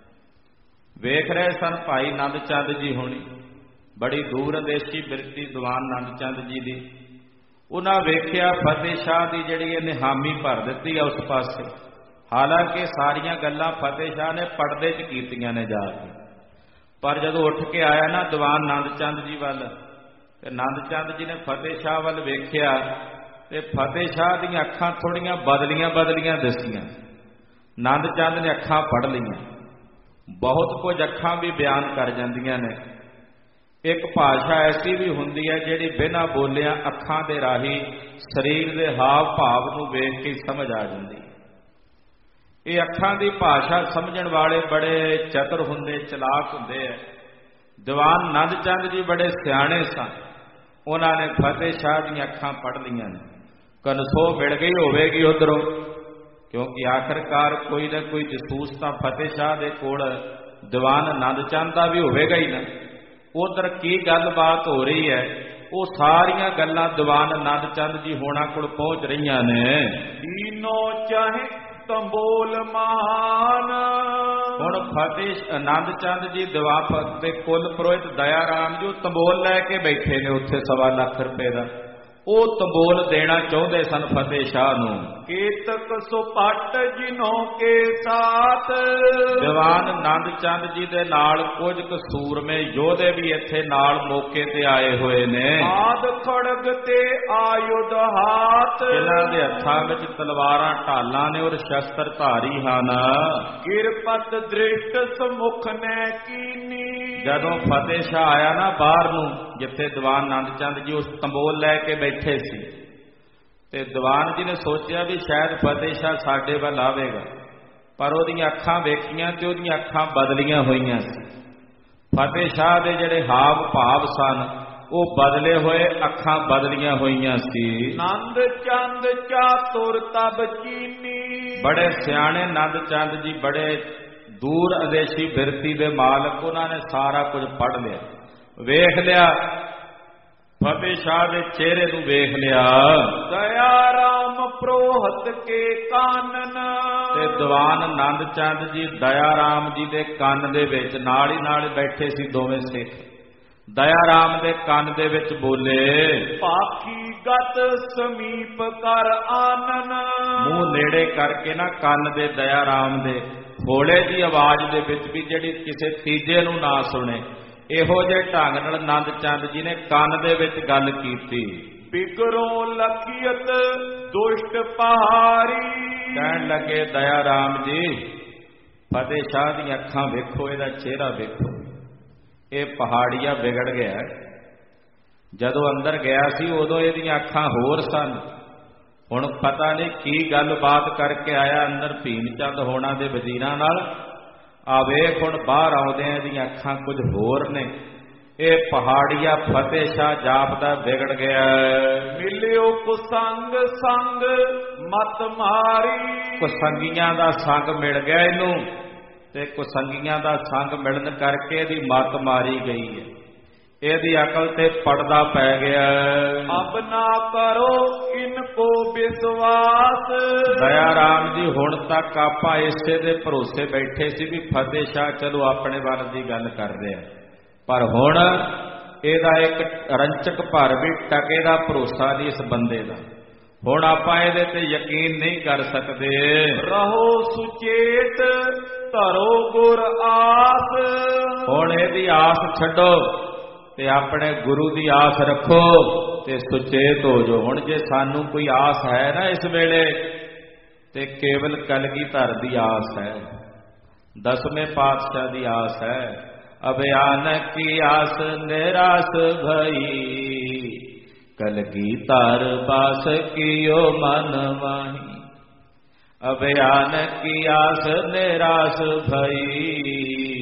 ਵੇਖ ਰਹੇ ਸਨ ਭਾਈ ਆਨੰਦ ਚੰਦ ਜੀ ਹੋਣੀ, ਬੜੀ ਦੂਰ ਅੰਦੇਸ਼ੀ ਬਿਰਤੀ ਦੀਵਾਨ ਆਨੰਦ ਚੰਦ ਜੀ ਦੀ। ਉਹਨਾਂ ਵੇਖਿਆ ਫਤਿਹ ਸ਼ਾਹ ਦੀ ਜਿਹੜੀ ਇਹਨੇ ਹਾਮੀ ਭਰ ਦਿੱਤੀ ਆ ਉਸ ਪਾਸੇ। ਹਾਲਾਂਕਿ ਸਾਰੀਆਂ ਗੱਲਾਂ ਫਤਿਹ ਸ਼ਾਹ ਨੇ ਪਰਦੇ 'ਚ ਕੀਤੀਆਂ ਨੇ ਜਾ ਕੇ, ਪਰ ਜਦੋਂ ਉੱਠ ਕੇ ਆਇਆ ਨਾ ਦੀਵਾਨ ਆਨੰਦ ਚੰਦ ਜੀ ਵੱਲ, ਤੇ ਆਨੰਦ ਚੰਦ ਜੀ ਨੇ ਫਤਿਹ ਸ਼ਾਹ ਵੱਲ ਵੇਖਿਆ ਤੇ ਫਤਿਹ ਸ਼ਾਹ ਦੀਆਂ ਅੱਖਾਂ ਥੋੜੀਆਂ ਬਦਲੀਆਂ ਬਦਲੀਆਂ ਦਿਸੀਆਂ। ਆਨੰਦ ਚੰਦ ਨੇ ਅੱਖਾਂ ਪੜ੍ਹ ਲਈਆਂ। ਬਹੁਤ ਕੁਝ ਅੱਖਾਂ ਵੀ ਬਿਆਨ ਕਰ ਜਾਂਦੀਆਂ ਨੇ। ਇੱਕ ਭਾਸ਼ਾ ਐਸੀ ਵੀ ਹੁੰਦੀ ਹੈ ਜਿਹੜੀ ਬਿਨਾਂ ਬੋਲਿਆਂ ਅੱਖਾਂ ਦੇ ਰਾਹੀਂ ਸਰੀਰ ਦੇ ਹਾਵ ਭਾਵ ਨੂੰ ਵੇਖ ਕੇ ਸਮਝ ਆ ਜਾਂਦੀ। ਇਹ ਅੱਖਾਂ ਦੀ ਭਾਸ਼ਾ ਸਮਝਣ ਵਾਲੇ ਬੜੇ ਚਤੁਰ ਹੁੰਦੇ, ਚਲਾਕ ਹੁੰਦੇ ਐ। ਦੀਵਾਨ ਆਨੰਦ ਚੰਦ ਜੀ ਬੜੇ ਸਿਆਣੇ ਸਨ। ਉਹਨਾਂ ਨੇ ਫਤਿਹ ਸ਼ਾਹ ਦੀਆਂ ਅੱਖਾਂ ਪੜ੍ਹ ਲਈਆਂ ਨੇ। ਕਨਸੋ ਮਿਲ ਗਈ ਹੋਵੇਗੀ ਉਧਰੋਂ, ਕਿਉਂਕਿ ਆਖਰਕਾਰ ਕੋਈ ਨਾ ਕੋਈ ਜਸੂਸ ਤਾਂ ਫਤਿਹ ਸ਼ਾਹ ਦੇ ਕੋਲ ਦੀਵਾਨ ਆਨੰਦ ਚੰਦ ਦਾ ਵੀ ਹੋਵੇਗਾ ਹੀ ਨਾ। ਉਧਰ ਕੀ ਗੱਲਬਾਤ ਹੋ ਰਹੀ ਹੈ, ਉਹ ਸਾਰੀਆਂ ਗੱਲਾਂ ਦੀਵਾਨ ਆਨੰਦ ਚੰਦ ਜੀ ਹੋਣਾ ਕੋਲ ਪਹੁੰਚ ਰਹੀਆਂ ਨੇ। ਦੀਨੋ ਚਾਹੇ ਤੰਬੋਲ ਮਹਾਨ, ਹੁਣ ਫਤਿਹ ਆਨੰਦ ਚੰਦ ਜੀ ਦੀਵਾਨ ਤੇ ਕੁੱਲ ਪ੍ਰੋਹਿਤ ਦਇਆ ਰਾਮ ਜੀ ਤੰਬੋਲ ਲੈ ਕੇ ਬੈਠੇ ਨੇ ਉੱਥੇ ਸਵਾ ਲੱਖ ਰੁਪਏ ਦਾ। ਉਹ ਤੰਬੋਲ ਦੇਣਾ ਚਾਹੁੰਦੇ ਸਨ ਫਤਿਹ ਸ਼ਾਹ ਨੂੰ। केतक सुपट जिन्हों के साथ। ਦੀਵਾਨ ਨੰਦ ਚੰਦ ਜੀ ਦੇ ਨਾਲ ਕੁਝ ਕੁ ਸੂਰਮੇ ਯੋਧੇ ਵੀ ਇੱਥੇ ਨਾਲ ਮੌਕੇ ਤੇ ਆਏ ਹੋਏ ਨੇ। ਆਦ ਖੜਗ ਤੇ ਆਯੁਧ ਹਾਥ। ਇਹਨਾਂ ਦੇ ਹੱਥਾਂ ਵਿੱਚ ਤਲਵਾਰਾਂ ਢਾਲਾਂ ਨੇ ਔਰ ਸ਼ਸਤਰ ਧਾਰੀ ਹਨ। ਕਿਰਪਤ ਦ੍ਰਿਸ਼ਟ ਸਮੁਖ ਨੇ ਕੀਨੀ। ਜਦੋਂ ਫਤਿਹ ਸ਼ਾਹ ਆਇਆ ਨਾ ਬਾਹਰ ਨੂੰ, ਜਿੱਥੇ ਦੀਵਾਨ ਨੰਦ ਚੰਦ ਜੀ ਉਸ ਤੰਬੋਲ ਲੈ ਕੇ ਬੈਠੇ ਸੀ, ਤੇ ਦੀਵਾਨ ਜੀ ਨੇ ਸੋਚਿਆ ਵੀ ਸ਼ਾਇਦ ਫਤਿਹ ਸ਼ਾਹ ਸਾਡੇ ਵੱਲ ਆਵੇਗਾ, ਪਰ ਉਹਦੀਆਂ ਅੱਖਾਂ ਵੇਖੀਆਂ ਤੇ ਉਹਦੀਆਂ ਅੱਖਾਂ ਬਦਲੀਆਂ ਹੋਈਆਂ ਸੀ। ਫਤਿਹ ਸ਼ਾਹ ਦੇ ਜਿਹੜੇ ਹਾਵ ਭਾਵ ਸਨ ਉਹ ਬਦਲੇ ਹੋਏ, ਅੱਖਾਂ ਬਦਲੀਆਂ ਹੋਈਆਂ ਸੀ। ਨੰਦ ਚੰਦ ਚਾਤੁਰ ਤਬ ਚੀਨੀ। ਬੜੇ ਸਿਆਣੇ ਨੰਦ ਚੰਦ ਜੀ, ਬੜੇ ਦੂਰ ਅਦੇਸ਼ੀ ਬਿਰਤੀ ਦੇ ਮਾਲਕ, ਉਹਨਾਂ ਨੇ ਸਾਰਾ ਕੁਝ ਪੜ੍ਹ ਲਿਆ, ਵੇਖ ਲਿਆ। ਫਤਿਹ ਸ਼ਾਹ ਦੇ ਚਿਹਰੇ ਨੂੰ ਵੇਖ ਲਿਆ। ਦਇਆ ਰਾਮ ਪ੍ਰੋਹਤ ਕੇ ਕਾਨਨ। ਤੇ ਦੀਵਾਨ ਨੰਦ ਚੰਦ ਜੀ ਦਇਆ ਰਾਮ ਜੀ ਦੇ ਕੰਨ ਦੇ ਵਿੱਚ ਨਾਲ ਹੀ ਨਾਲ ਬੈਠੇ ਸੀ ਦੋਵੇਂ ਸਿੱਖ। ਦਇਆ ਰਾਮ ਦੇ ਕੰਨ ਦੇ ਵਿੱਚ ਬੋਲੇ, ਪਾਖੀ ਗਤ ਸਮੀਪ ਕਰ ਆਨਨ। ਮੂੰਹ ਨੇੜੇ ਕਰਕੇ ਨਾ ਕੰਨ ਦੇ ਦਇਆ ਰਾਮ ਦੇ ਹੌਲੇ ਦੀ ਆਵਾਜ਼ ਦੇ ਵਿੱਚ ਵੀ, ਜਿਹੜੀ ਕਿਸੇ ਤੀਜੇ ਨੂੰ ਨਾ ਸੁਣੇ, ਇਹੋ ਜਿਹੇ ਢੰਗ ਨਾਲ ਨੰਦ ਚੰਦ ਜੀ ਨੇ ਕੰਨ ਦੇ ਵਿੱਚ ਗੱਲ ਕੀਤੀ। ਬਿਗਰੋਂ ਲਖੀਅਤ ਦੁਸ਼ਟ ਪਹਾਰੀ। ਕਹਿਣ ਲੱਗੇ, ਦਇਆ ਰਾਮ ਜੀ, ਫਤਿਹ ਸ਼ਾਹ ਦੀਆਂ ਅੱਖਾਂ ਵੇਖੋ, ਇਹਦਾ ਚਿਹਰਾ ਵੇਖੋ, ਇਹ ਪਹਾੜੀਆ ਵਿਗੜ ਗਿਆ। ਜਦੋਂ ਅੰਦਰ ਗਿਆ ਸੀ ਉਦੋਂ ਇਹਦੀਆਂ ਅੱਖਾਂ ਹੋਰ ਸਨ, ਹੁਣ ਪਤਾ ਨਹੀਂ ਕੀ ਗੱਲਬਾਤ ਕਰਕੇ ਆਇਆ ਅੰਦਰ ਭੀਮ ਚੰਦ ਹੋਣਾ ਦੇ ਵਜ਼ੀਰਾਂ ਨਾਲ। ਆ ਵੇਖ ਹੁਣ ਬਾਹਰ ਆਉਂਦੇ ਆ, ਇਹਦੀਆਂ ਅੱਖਾਂ ਕੁਝ ਹੋਰ ਨੇ। ਇਹ ਪਹਾੜੀਆ ਫਤਿਹ ਸ਼ਾਹ ਜਾਪਦਾ ਵਿਗੜ ਗਿਆ। ਮਿਲਿਓ ਕੁਸੰਗ ਸੰਗ ਮਤ ਮਾਰੀ। ਕੁਸੰਗੀਆਂ ਦਾ ਸੰਗ ਮਿਲ ਗਿਆ ਇਹਨੂੰ, ਤੇ ਕੁਸੰਗੀਆਂ ਦਾ ਸੰਗ ਮਿਲਣ ਕਰਕੇ ਇਹਦੀ ਮੱਤ ਮਾਰੀ ਗਈ ਹੈ, ਇਹਦੀ ਅਕਲ ਤੇ ਪੜਦਾ ਪੈ ਗਿਆ। ਅਬ ਨਾ ਕਰੋ ਇਨਕੋ ਵਿਸ਼ਵਾਸ। ਦਇਆ ਰਾਮ ਜੀ, ਹੁਣ ਤੱਕ ਆਪਾਂ ਇਸੇ ਦੇ ਭਰੋਸੇ ਬੈਠੇ ਸੀ ਵੀ ਫਤਿਹ ਸ਼ਾਹ ਚਲੋ ਆਪਣੇ ਵੱਲ ਦੀ ਗੱਲ ਕਰ ਰਿਹਾ, ਪਰ ਹੁਣ ਇਹਦਾ ਇੱਕ ਰੰਚਕ ਭਰ ਵੀ ਟਕੇ ਦਾ ਭਰੋਸਾ ਨਹੀਂ ਇਸ ਬੰਦੇ ਦਾ। ਹੁਣ ਆਪਾਂ ਇਹਦੇ ਤੇ ਯਕੀਨ ਨਹੀਂ ਕਰ ਸਕਦੇ। ਰਹੋ ਸੁਚੇਤ ਧਰੋ ਗੁਰ ਆਸ। ਹੁਣ ਇਹਦੀ ਆਸ ਛੱਡੋ ਤੇ ਆਪਣੇ ਗੁਰੂ ਦੀ ਆਸ ਰੱਖੋ ਤੇ ਸੁਚੇਤ ਹੋ ਜਾਓ। ਹੁਣ ਜੇ ਸਾਨੂੰ ਕੋਈ ਆਸ ਹੈ ਨਾ ਇਸ ਵੇਲੇ, ਤੇ ਕੇਵਲ ਕਲਗੀਧਰ ਦੀ ਆਸ ਹੈ, ਦਸਵੇਂ ਪਾਤਸ਼ਾਹ ਦੀ ਆਸ ਹੈ। ਅਭਿਆਨ ਕੀ ਆਸ ਨਿਰਾਸ ਭਈ, ਕਲਗੀਧਰ ਬਾਸ ਕੀਓ ਮਨ ਮਾਹੀ। ਅਭਿਆਨ ਕੀ ਆਸ ਨਿਰਾਸ ਭਈ,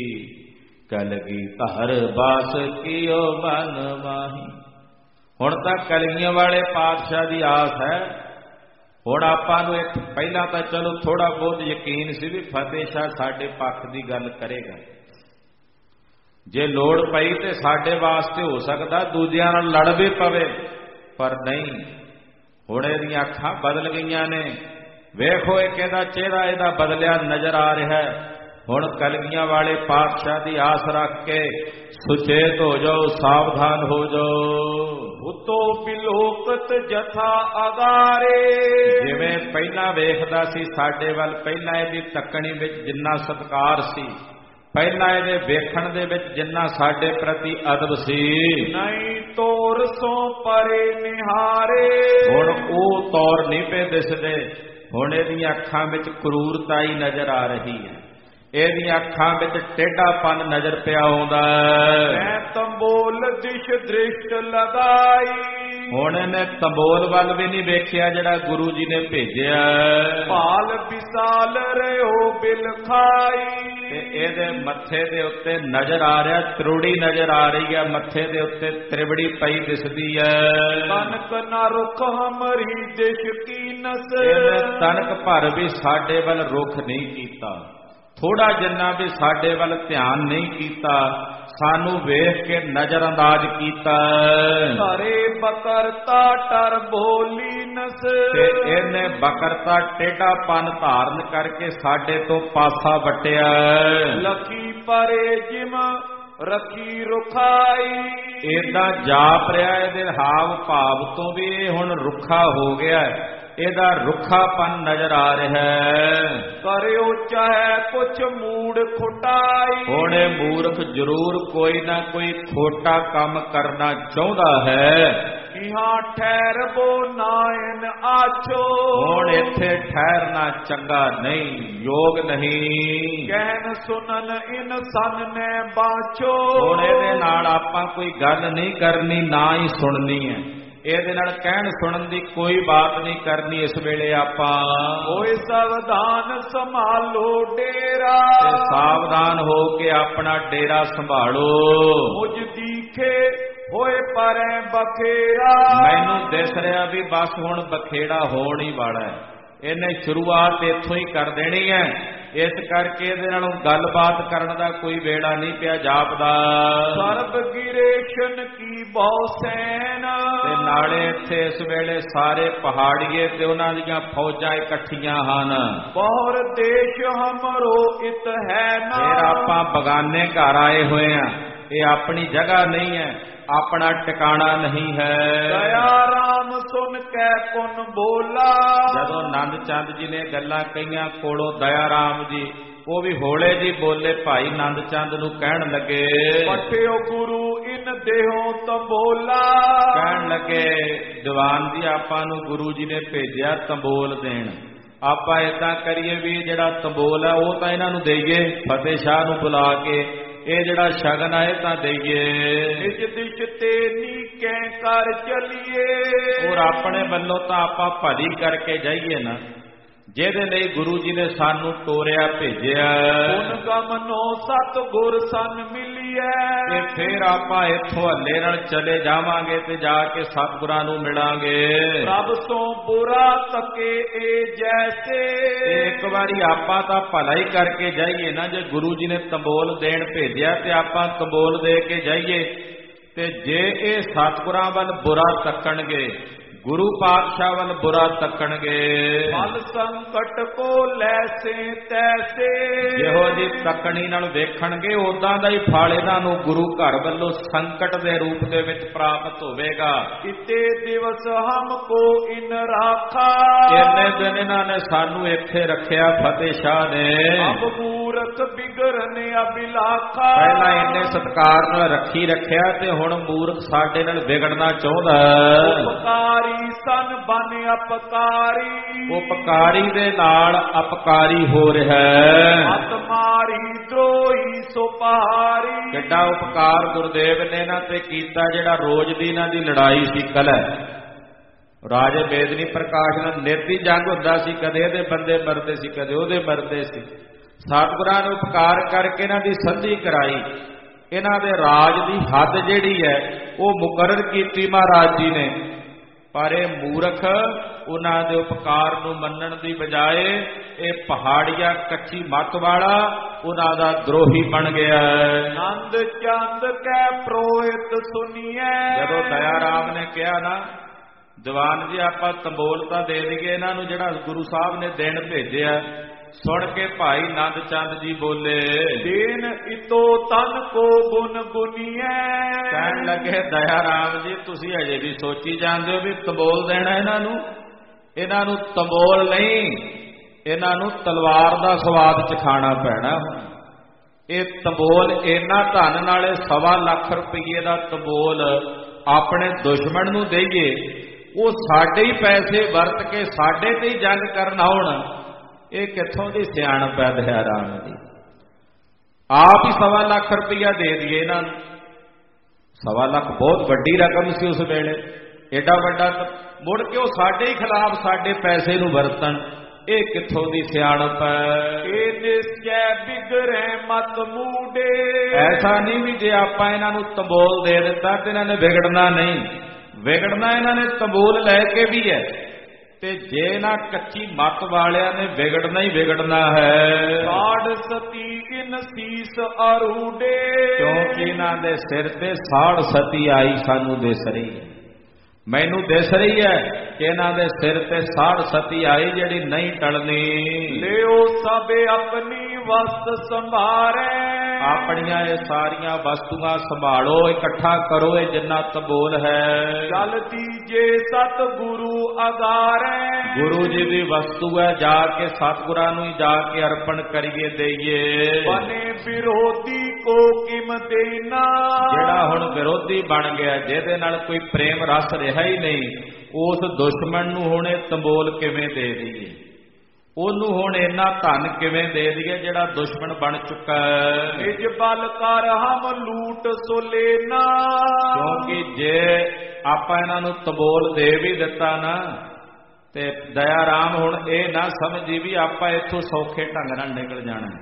ਕਲਗੀਧਰ ਬਾਸ ਕੀਓ ਮਨ ਮਾਹੀ। ਹੁਣ ਤਾਂ ਕਲਗੀਆਂ ਵਾਲੇ ਪਾਤਸ਼ਾਹ ਦੀ ਆਸ ਹੈ। ਹੁਣ ਆਪਾਂ ਨੂੰ ਇੱਕ ਪਹਿਲਾਂ ਤਾਂ ਚਲੋ ਥੋੜਾ ਬਹੁਤ ਯਕੀਨ ਸੀ ਵੀ ਫਤਿਹ ਸ਼ਾਹ ਸਾਡੇ ਪੱਖ ਦੀ ਗੱਲ ਕਰੇਗਾ, ਜੇ ਲੋੜ ਪਈ ਤੇ ਸਾਡੇ ਵਾਸਤੇ ਹੋ ਸਕਦਾ ਦੂਜਿਆਂ ਨਾਲ ਲੜ ਵੀ ਪਵੇ, ਪਰ ਨਹੀਂ। ਹੁਣ ਇਹਦੀਆਂ ਅੱਖਾਂ ਬਦਲ ਗਈਆਂ ਨੇ, ਵੇਖੋ ਇਹ ਕਹਿੰਦਾ ਚਿਹਰਾ ਇਹਦਾ ਬਦਲਿਆ ਨਜ਼ਰ ਆ ਰਿਹਾ ਹੈ। ਹੁਣ ਕਲਗੀਆਂ ਵਾਲੇ ਪਾਤਸ਼ਾਹ ਦੀ ਆਸ ਰੱਖ ਕੇ ਸੁਚੇਤ ਹੋ ਜਾਓ, ਸਾਵਧਾਨ ਹੋ ਜਾਓ। ਉਤੋ ਬਿਲੋਕਤ ਜਥਾ ਅਗਾਰੇ। ਜਿਵੇਂ ਪਹਿਲਾਂ ਵੇਖਦਾ ਸੀ ਸਾਡੇ ਵੱਲ, ਪਹਿਲਾਂ ਇਹਦੀ ਤੱਕਣੀ ਵਿੱਚ ਜਿੰਨਾ ਸਤਿਕਾਰ ਸੀ, ਪਹਿਲਾਂ ਇਹਦੇ ਵੇਖਣ ਦੇ ਵਿੱਚ ਜਿੰਨਾ ਸਾਡੇ ਪ੍ਰਤੀ ਅਦਬ ਸੀ, ਨਹੀਂ ਤੋਰ ਸੋ ਪਰੇ ਨਿਹਾਰੇ। ਹੁਣ ਉਹ ਤੌਰ ਨਹੀਂ ਪਏ ਦਿਸਦੇ। ਹੁਣ ਇਹਦੀਆਂ ਅੱਖਾਂ ਵਿੱਚ ਕਰੂਰਤਾ ਹੀ ਨਜ਼ਰ ਆ ਰਹੀ ਹੈ, ਇਹਦੀਆਂ ਅੱਖਾਂ ਵਿੱਚ ਟੇਢਾਪਨ ਨਜ਼ਰ ਪਿਆ ਆਉਂਦਾ। ਮੈਂ ਤੰਬੋਲ ਦਿਸ਼ ਦ੍ਰਿਸ਼ਟ ਲਗਾਈ। ਹੁਣ ਇਹਨੇ ਤੰਬੋਲ ਵੱਲ ਵੀ ਨਹੀਂ ਵੇਖਿਆ ਜਿਹੜਾ ਗੁਰੂ ਜੀ ਨੇ ਭੇਜਿਆ। ਭਾਲ ਵਿਸਾਲ ਰਿਓ ਬਿਲ ਖਾਈ। ਤੇ ਇਹਦੇ ਮੱਥੇ ਦੇ ਉੱਤੇ ਨਜ਼ਰ ਆ ਰਿਹਾ, ਤਰੁੜੀ ਨਜ਼ਰ ਆ ਰਹੀ ਹੈ, ਮੱਥੇ ਦੇ ਉੱਤੇ ਤ੍ਰਿਵੜੀ ਪਈ ਦਿਸਦੀ ਹੈ। ਤਨਕ ਨਾ ਰੁਖ ਹਮਰੀ ਦਿਸ਼ ਕੀਨਸ। ਇਹਨੇ ਤਨਕ ਭਰ ਵੀ ਸਾਡੇ ਵੱਲ ਰੁਖ ਨਹੀਂ ਕੀਤਾ, ਥੋੜਾ ਜਿੰਨਾ ਵੀ ਸਾਡੇ ਵੱਲ ਧਿਆਨ ਨਹੀਂ ਕੀਤਾ, ਸਾਨੂੰ ਵੇਖ ਕੇ ਨਜ਼ਰ ਅੰਦਾਜ਼ ਕੀਤਾ। ਸਾਰੇ ਬਕਰਤਾ ਟਰ ਬੋਲੀ ਨਸ। ਤੇ ਇਹਨੇ ਬਕਰਤਾ ਟੇਢਾਪਨ ਧਾਰਨ ਕਰਕੇ ਸਾਡੇ ਤੋਂ ਪਾਸਾ ਵਟਿਆ। ਲਖੀ ਪਰੇ ਜਿਮ ਰੱਖੀ ਰੁਖਾਈ। ਏਦਾਂ ਜਾਪ ਰਿਹਾ ਇਹਦੇ ਹਾਵ ਭਾਵ ਤੋਂ ਵੀ ਇਹ ਹੁਣ ਰੁੱਖਾ ਹੋ ਗਿਆ, ਇਹਦਾ ਰੁੱਖਾਪਨ ਨਜ਼ਰ ਆ ਰਿਹਾ ਹੈ। ਕਰਿਓ ਚਾਹੇ ਕੁਛ ਮੂੜ ਖੁਟਾਈ, ਹੁਣ ਇਹ ਮੂਰਖ ਜ਼ਰੂਰ ਕੋਈ ਨਾ ਕੋਈ ਖੋਟਾ ਕੰਮ ਕਰਨਾ ਚਾਹੁੰਦਾ ਹੈ। ਇਹਾਂ ਠਹਿਰਬੋ ਨਾਇਨ ਆਛੋ, ਹੁਣ ਇੱਥੇ ਠਹਿਰਨਾ ਚੰਗਾ ਨਹੀਂ, ਯੋਗ ਨਹੀਂ। ਕਹਿਨ ਸੁਨਨ ਇਨਸਾਨ ਨੇ ਬਾਛੋ, ਹੁਣ ਇਹਦੇ ਨਾਲ ਆਪਾਂ ਕੋਈ ਗੱਲ ਨਹੀਂ ਕਰਨੀ, ਨਾ ਹੀ ਸੁਣਨੀ ਹੈ। ਇਹਦੇ ਨਾਲ ਕਹਿਣ ਸੁਣਨ ਦੀ ਕੋਈ ਬਾਤ ਨਹੀਂ ਕਰਨੀ। ਇਸ ਵੇਲੇ ਆਪਾਂ ਹੋਏ ਸਾਵਧਾਨ ਸੰਭਾਲੋ ਡੇਰਾ, ਤੇ ਸਾਵਧਾਨ ਹੋ ਕੇ ਆਪਣਾ ਡੇਰਾ ਸੰਭਾਲੋ। ਮੁਝ ਦੀਖੇ ਹੋਏ ਪਰੈ ਬਖੇਰਾ, ਮੈਨੂੰ ਦਿਸ ਰਿਹਾ ਵੀ ਬਸ ਹੁਣ ਬਖੇੜਾ ਹੋਣ ਹੀ ਵਾਲਾ ਹੈ। ਇਹਨੇ ਸ਼ੁਰੂਆਤ ਇੱਥੋਂ ਹੀ ਕਰ ਦੇਣੀ ਹੈ। ਇਸ ਕਰਕੇ ਇਹਦੇ ਨਾਲੋਂ ਗੱਲਬਾਤ ਕਰਨ ਦਾ ਕੋਈ ਵੇੜਾ ਨਹੀਂ ਪਿਆ ਜਾਪਦਾ। ਸਰਬ ਗਿਰੇਸ਼ਨ ਕੀ ਬਹੁ ਸੈਨ, ਤੇ ਨਾਲੇ ਇੱਥੇ ਇਸ ਵੇਲੇ ਸਾਰੇ ਪਹਾੜੀਏ ਤੇ ਉਹਨਾਂ ਦੀਆਂ ਫੌਜਾਂ ਇਕੱਠੀਆਂ ਹਨ। ਬਹੁਰ ਦੇਸ਼ ਹਮਰੋ ਇਤ ਹੈ ਨਾ, ਫਿਰ ਆਪਾਂ ਬਗਾਨੇ ਘਰ ਆਏ ਹੋਏ ਆ। ਇਹ ਆਪਣੀ ਜਗ੍ਹਾ ਨਹੀਂ ਹੈ, ਆਪਣਾ ਟਿਕਾਣਾ ਨਹੀਂ ਹੈ। ਦਇਆ ਰਾਮ ਸੁਨ ਕੈ ਪੁਨ ਬੋਲਾ, ਜਦੋਂ ਨੰਦ ਚੰਦ ਜੀ ਨੇ ਗੱਲਾਂ ਕਹੀਆਂ ਕੋਲੋਂ ਦਇਆ ਰਾਮ ਜੀ ਉਹ ਵੀ ਹੌਲੇ ਜੀ ਬੋਲੇ। ਭਾਈ ਨੰਦ ਚੰਦ ਨੂੰ ਕਹਿਣ ਲੱਗੇ, ਪਠਿਓ ਗੁਰੂ ਇਨ ਦੇਹੋਂ ਤੰਬੋਲਾ, ਕਹਿਣ ਲੱਗੇ ਦੀਵਾਨ ਜੀ ਆਪਾਂ ਨੂੰ ਗੁਰੂ ਜੀ ਨੇ ਭੇਜਿਆ ਤੰਬੋਲ ਦੇਣ। ਆਪਾਂ ਏਦਾਂ ਕਰੀਏ ਵੀ ਜਿਹੜਾ ਤੰਬੋਲ ਹੈ ਉਹ ਤਾਂ ਇਹਨਾਂ ਨੂੰ ਦੇਈਏ, ਫਤਿਹ ਸ਼ਾਹ ਨੂੰ ਬੁਲਾ ਕੇ ਇਹ ਜਿਹੜਾ ਸ਼ਗਨ ਹੈ ਤਾਂ ਦੇਈਏ। ਨਿਜ ਦਿਸ਼ ਤੇ ਨੀਕੇ ਕਰ ਚਲੀਏ, ਔਰ ਆਪਣੇ ਵੱਲੋਂ ਤਾਂ ਆਪਾਂ ਭਲੀ ਕਰਕੇ ਜਾਈਏ ਨਾ, ਜਿਹਦੇ ਲਈ ਗੁਰੂ ਜੀ ਨੇ ਸਾਨੂੰ ਤੋਰਿਆ ਭੇਜਿਆ। ਗੁਣ ਗਮਨੋ ਸਤ ਗੁਰ ਸਨ ਮਿਲੀਐ, ਤੇ ਫਿਰ ਆਪਾਂ ਇੱਥੋਂ ਹੱਲੇ ਨਾਲ ਚਲੇ ਜਾਵਾਂਗੇ ਤੇ ਜਾ ਕੇ ਸਤਿਗੁਰਾਂ ਨੂੰ ਮਿਲਾਂਗੇ। ਪ੍ਰਭ ਤੋਂ ਬੁਰਾ ਤਕੇ ਏ ਜੈਸੇ, ਤੇ ਇੱਕ ਵਾਰੀ ਆਪਾਂ ਤਾਂ ਭਲਾ ਹੀ ਕਰਕੇ ਜਾਈਏ ਨਾ। ਜੇ ਗੁਰੂ ਜੀ ਨੇ ਤੰਬੋਲ ਦੇਣ ਭੇਜਿਆ ਤੇ ਆਪਾਂ ਤੰਬੋਲ ਦੇ ਕੇ ਜਾਈਏ। ਤੇ ਜੇ ਇਹ ਸਤਿਗੁਰਾਂ ਵੱਲ ਬੁਰਾ ਤੱਕਣਗੇ, ਗੁਰੂ ਪਾਤਸ਼ਾਹ ਵੱਲ ਬੁਰਾ ਤੱਕਣਗੇ, ਫਲ ਸੰਕਟ ਕੋ ਲੈਸੇ ਤੈਸੇ, ਜਿਹੋ ਜੀ ਤੱਕਣੀ ਨਾਲ ਵੇਖਣਗੇ ਉਦਾਂ ਦਾ ਹੀ ਫਲ ਇਹਨਾਂ ਨੂੰ ਗੁਰੂ ਘਰ ਵੱਲੋਂ ਸੰਕਟ ਦੇ ਰੂਪ ਦੇ ਵਿੱਚ ਪ੍ਰਾਪਤ ਹੋਵੇਗਾ। ਇਤੇ ਦਿਵਸ ਹਮ ਕੋ ਇਨ ਰਾਖਾ, ਇੰਨੇ ਦਿਨ ਇਹਨਾਂ ਨੇ ਸਾਨੂੰ ਇੱਥੇ ਰੱਖਿਆ ਫਤਿਹ ਸ਼ਾਹ ਨੇ। ਅਬ ਮੂਰਖ ਬਿਗਰਨ ਅਬਿਲਾਖਾ, ਪਹਿਲਾਂ ਇੰਨੇ ਸਤਿਕਾਰ ਨਾਲ ਰੱਖੀ ਰੱਖਿਆ ਤੇ ਹੁਣ ਮੂਰਖ ਸਾਡੇ ਨਾਲ ਵਿਗੜਨਾ ਚਾਹੁੰਦਾ। ਉਪਕਾਰੀ ਸਨ ਬਨ ਅਪਕਾਰੀ, ਉਪਕਾਰੀ ਦੇ ਨਾਲ ਅਪਕਾਰੀ ਹੋ ਰਿਹਾ ਹੈ। ਮਤ ਮਾਰੀ ਦਰੋਹੀ ਸੋ ਪਹਾਰੀ, ਕਿੱਡਾ ਉਪਕਾਰ ਗੁਰਦੇਵ ਨੇ ਇਹਨਾਂ ਤੇ ਕੀਤਾ। ਜਿਹੜਾ ਰੋਜ਼ ਦੀ ਇਹਨਾਂ ਦੀ ਲੜਾਈ ਸੀ ਕਲਹ, ਰਾਜੇ ਬੇਦਨੀ ਪ੍ਰਕਾਸ਼ ਨਾਲ ਨਿੱਤੀ ਜੰਗ ਹੁੰਦਾ ਸੀ। ਕਦੇ ਇਹਦੇ ਬੰਦੇ ਮਰਦੇ ਸੀ, ਕਦੇ ਉਹਦੇ ਮਰਦੇ ਸੀ। ਸਤਿਗੁਰਾਂ ਨੇ ਉਪਕਾਰ ਕਰਕੇ ਇਹਨਾਂ ਦੀ ਸੰਧੀ ਕਰਾਈ। ਇਹਨਾਂ ਦੇ ਰਾਜ ਦੀ ਹੱਦ ਜਿਹੜੀ ਹੈ ਉਹ ਮੁਕਰਰ ਕੀਤੀ ਮਹਾਰਾਜ ਜੀ ਨੇ। ਪਰ ਇਹ ਮੂਰਖ ਉਹਨਾਂ ਦੇ ਉਪਕਾਰ ਨੂੰ ਮੰਨਣ ਦੀ ਬਜਾਏ ਇਹ ਪਹਾੜੀਆ ਕੱਚੀ ਮੱਤ ਵਾਲਾ ਉਹਨਾਂ ਦਾ ਦਰੋਹੀ ਬਣ ਗਿਆ। ਨੰਦ ਚੰਦ ਕੈ ਪ੍ਰੋਹਿਤ ਸੁਨੀਐ, ਜਦੋਂ ਦਇਆ ਰਾਮ ਨੇ ਕਿਹਾ ਨਾ ਦੀਵਾਨ ਜੀ ਆਪਾਂ ਤੰਬੋਲ ਤਾਂ ਦੇ ਦਈਏ ਇਹਨਾਂ ਨੂੰ ਜਿਹੜਾ ਗੁਰੂ ਸਾਹਿਬ ਨੇ ਦੇਣ ਭੇਜਿਆ। ਸੁਣ ਕੇ ਭਾਈ ਨੰਦ ਚੰਦ ਜੀ ਬੋਲੇ, ਦੇਨ ਇਤੋ ਤਨ ਕੋ ਗੁਨ ਗੁਨੀਐ, ਕਹਿਣ ਲੱਗੇ ਦਇਆ ਰਾਮ ਜੀ ਤੁਸੀਂ ਅਜੇ ਵੀ ਸੋਚੀ ਜਾਂਦੇ ਹੋ ਵੀ ਤੰਬੋਲ ਦੇਣਾ ਇਹਨਾਂ ਨੂੰ। ਇਹਨਾਂ ਨੂੰ ਤੰਬੋਲ ਨਹੀਂ, ਇਹਨਾਂ ਨੂੰ ਤਲਵਾਰ ਦਾ ਸਵਾਦ ਚਖਾਣਾ ਪੈਣਾ। ਇਹ ਤੰਬੋਲ ਇਹਨਾਂ ਧਨ ਨਾਲੇ ਸਵਾ ਲੱਖ ਰੁਪਏ ਦਾ ਤੰਬੋਲ ਆਪਣੇ ਦੁਸ਼ਮਣ ਨੂੰ ਦੇਈਏ, ਉਹ ਸਾਡੇ ਹੀ ਪੈਸੇ ਵਰਤ ਕੇ ਸਾਡੇ ਤੇ ਹੀ ਜੰਗ ਕਰਨ ਆਉਣ। ਇਹ ਕਿੱਥੋਂ ਦੀ ਸਿਆਣਪ ਹੈ ਦਇਆ ਰਾਮ ਦੀ। ਆਪ ਹੀ ਸਵਾ ਲੱਖ ਰੁਪਇਆ ਦੇ ਦਈਏ ਇਹਨਾਂ ਨੂੰ। ਸਵਾ ਲੱਖ ਬਹੁਤ ਵੱਡੀ ਰਕਮ ਸੀ ਉਸ ਵੇਲੇ। ਏਡਾ ਵੱਡਾ ਮੁੜ ਕੇ ਉਹ ਸਾਡੇ ਹੀ ਖਿਲਾਫ ਸਾਡੇ ਪੈਸੇ ਨੂੰ ਵਰਤਣ, ਇਹ ਕਿੱਥੋਂ ਦੀ ਸਿਆਣਪ ਹੈ। ਇਹ ਨਿਸ਼ਚੈ ਬਿਗੜੈ ਮਤ ਮੂਡੇ, ਐਸਾ ਨਹੀਂ ਵੀ ਜੇ ਆਪਾਂ ਇਹਨਾਂ ਨੂੰ ਤੰਬੋਲ ਦੇ ਦਿੱਤਾ ਤੇ ਇਹਨਾਂ ਨੇ ਵਿਗੜਨਾ ਨਹੀਂ। ਵਿਗੜਨਾ ਇਹਨਾਂ ਨੇ ਤੰਬੋਲ ਲੈ ਕੇ ਵੀ ਹੈ, ਤੇ ਜੇ ਨਾ ਕੱਚੀ ਮੱਤ ਵਾਲਿਆਂ ਨੇ ਵਿਗੜਨਾ ਹੀ ਵਿਗੜਨਾ ਹੈ। ਸਾੜ ਸਤੀ ਇਨ ਸੀਸ ਅਰੂਡੇ, ਕਿਉਂਕਿ ਇਹਨਾਂ ਦੇ ਸਿਰ ਤੇ ਸਾੜ ਸਤੀ ਆਈ ਸਾਨੂੰ ਦਿਸ ਰਹੀ ਹੈ। ਮੈਨੂੰ ਦਿਸ ਰਹੀ ਹੈ ਕਿ ਇਹਨਾਂ ਦੇ ਸਿਰ ਤੇ ਸਾੜ ਸਤੀ ਆਈ ਜਿਹੜੀ ਨਹੀਂ ਟਲਣੀ। ਲਿਓ ਸਭ ਆਪਣੀ ਵਸਤ ਸੰਭਾਰੇ, ਆਪਣੀਆਂ ਇਹ ਸਾਰੀਆਂ ਵਸਤੂਆਂ ਸੰਭਾਲੋ, ਇਕੱਠਾ ਕਰੋ, ਇਹ ਜਿੰਨਾ ਤਬੋਲ ਹੈ। ਚਲਤੀ ਜੇ ਸਤ ਗੁਰੂ ਅਗਾਰੈ, ਗੁਰੂ ਜੀ ਦੀ ਵਸਤੂ ਹੈ, ਜਾ ਕੇ ਸਤਿਗੁਰਾਂ ਨੂੰ ਹੀ ਜਾ ਕੇ ਅਰਪਣ ਕਰੀਏ, ਦੇਈਏ। ਬਨੇ ਵਿਰੋਧੀ ਕੋ ਕਿਮ ਦੇਨਾ, ਜਿਹੜਾ ਹੁਣ ਵਿਰੋਧੀ ਬਣ ਗਿਆ, ਜਿਹਦੇ ਨਾਲ ਕੋਈ ਪ੍ਰੇਮ ਰਸ ਰਿਹਾ ਹੀ ਨਹੀਂ, ਉਸ ਦੁਸ਼ਮਣ ਨੂੰ ਹੁਣ ਇਹ ਤੰਬੋਲ ਕਿਵੇਂ ਦੇ ਦਈਏ? ਉਹਨੂੰ ਹੁਣ ਇੰਨਾ ਧਨ ਕਿਵੇਂ ਦੇ ਦਈਏ ਜਿਹੜਾ ਦੁਸ਼ਮਣ ਬਣ ਚੁੱਕਾ ਹੈ? ਨਿਜ ਬਲ ਕਰ ਹਮ ਲੂਟ ਸੋ ਲੈਣਾ, ਕਿਉਂਕਿ ਜੇ ਆਪਾਂ ਇਹਨਾਂ ਨੂੰ ਤੰਬੋਲ ਦੇ ਵੀ ਦਿੱਤਾ ਨਾ, ਤੇ ਦਇਆ ਰਾਮ ਹੁਣ ਇਹ ਨਾ ਸਮਝੀ ਵੀ ਆਪਾਂ ਇੱਥੋਂ ਸੌਖੇ ਢੰਗ ਨਾਲ ਨਿਕਲ ਜਾਣਾ।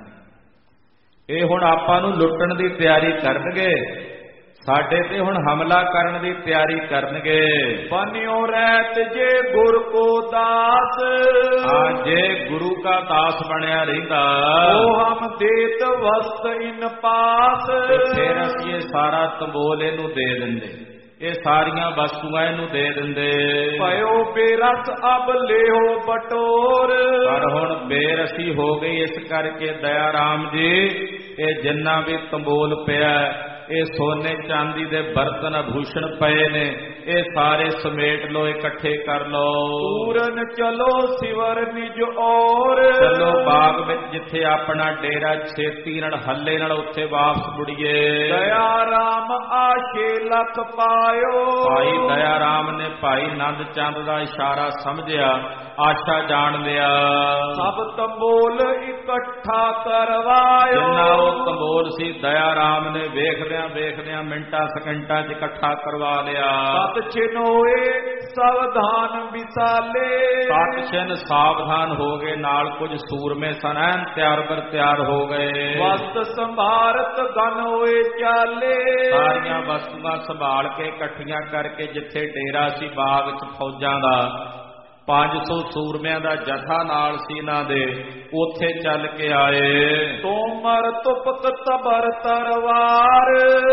ਇਹ ਹੁਣ ਆਪਾਂ ਨੂੰ ਲੁੱਟਣ ਦੀ ਤਿਆਰੀ ਕਰਨਗੇ, ਸਾਡੇ ਤੇ ਹੁਣ ਹਮਲਾ ਕਰਨ ਦੀ ਤਿਆਰੀ ਕਰਨਗੇ। ਬਨਿਓ ਰਹਿਤ ਜੇ ਗੁਰ ਕੋ ਦਾਸ, ਹਾਂ, ਜੇ ਗੁਰੂ का दास ਬਣਿਆ ਰਹਿੰਦਾ, ਉਹ ਹਮ ਦੇਤ ਵਸਤ ਇਨ ਪਾਸ, ਫਿਰ ਅਸੀਂ ਇਹ ਸਾਰਾ ਤੰਬੋਲ ਇਹਨੂੰ ਦੇ ਦਿੰਦੇ, ਇਹ ਸਾਰੀਆਂ ਵਸਤੂਆਂ ਇਹਨੂੰ ਦੇ ਦਿੰਦੇ। ਭਇਓ ਬੇਰਸ ਅਬ ਲਿਓ ਬਟੋਰ, ਪਰ ਹੁਣ ਬੇਰਸੀ ਹੋ ਗਈ, ਇਸ ਕਰਕੇ ਦਇਆ ਰਾਮ ਜੀ ਇਹ ਜਿੰਨਾ ਵੀ ਤੰਬੋਲ ਪਿਆ, ਇਹ ਸੋਨੇ ਚਾਂਦੀ ਦੇ ਬਰਤਨ ਆਭੂਸ਼ਣ ਪਏ ਨੇ, ਇਹ ਸਾਰੇ ਸਮੇਟ ਲੋ, ਇਕੱਠੇ ਕਰ ਲੋ। ਪੂਰਨ ਚਲੋ ਸਿਵਰ ਨਿਜ ਔਰ, ਚਲੋ ਬਾਗ ਵਿੱਚ ਜਿੱਥੇ ਆਪਣਾ ਡੇਰਾ, ਛੇਤੀ ਨਾਲ ਹੱਲੇ ਨਾਲ ਉੱਥੇ ਵਾਪਸ ਮੁੜੀਏ। ਦਇਆ ਰਾਮ ਆਸ਼ੇ ਲਖ ਪਾਇਓ, ਭਾਈ ਦਇਆ ਰਾਮ ਨੇ ਭਾਈ ਨੰਦ ਚੰਦ ਦਾ ਇਸ਼ਾਰਾ ਸਮਝਿਆ, ਆਸ਼ਾ ਜਾਣ ਲਿਆ। ਸਭ ਤੰਬੋਲ ਇਕੱਠਾ ਕਰਵਾਇਓ, ਜਿੰਨਾ ਉਹ ਤੰਬੋਲ ਸੀ ਦਇਆ ਰਾਮ ਨੇ ਵੇਖਦਿਆਂ ਵੇਖਦਿਆਂ ਮਿੰਟਾਂ ਸਕਿੰਟਾਂ ਚ ਇਕੱਠਾ ਕਰਵਾ ਲਿਆ। ਸਤ ਛਿਨ ਹੋਏ ਸਾਵਧਾਨ ਵਿਸਾਲੇ, ਸਤ ਛਿਨ ਸਾਵਧਾਨ ਹੋ ਗਏ, ਨਾਲ ਕੁਝ ਸੂਰਮੇ ਸਨ, ਐਨ ਤਿਆਰ ਬਰ ਤਿਆਰ ਹੋ ਗਏ। ਵਸਤ ਸੰਭਾਰਤ ਗਨ ਹੋਏ ਚਾਲੇ, ਸਾਰੀਆਂ ਵਸਤੂਆਂ ਸੰਭਾਲ ਕੇ ਇਕੱਠੀਆਂ ਕਰਕੇ ਜਿੱਥੇ ਡੇਰਾ ਸੀ ਬਾਗ ਚ ਫੌਜਾਂ ਦਾ, ਪੰਜ ਸੌ ਸੂਰਮਿਆਂ ਦਾ ਜਥਾ ਨਾਲ ਸੀ ਇਹਨਾਂ ਦੇ, ਉੱਥੇ ਚੱਲ ਕੇ ਆਏ। ਤੋਮਰ ਤੁਪਕ ਤਬਰ ਤਰਵਾਰ,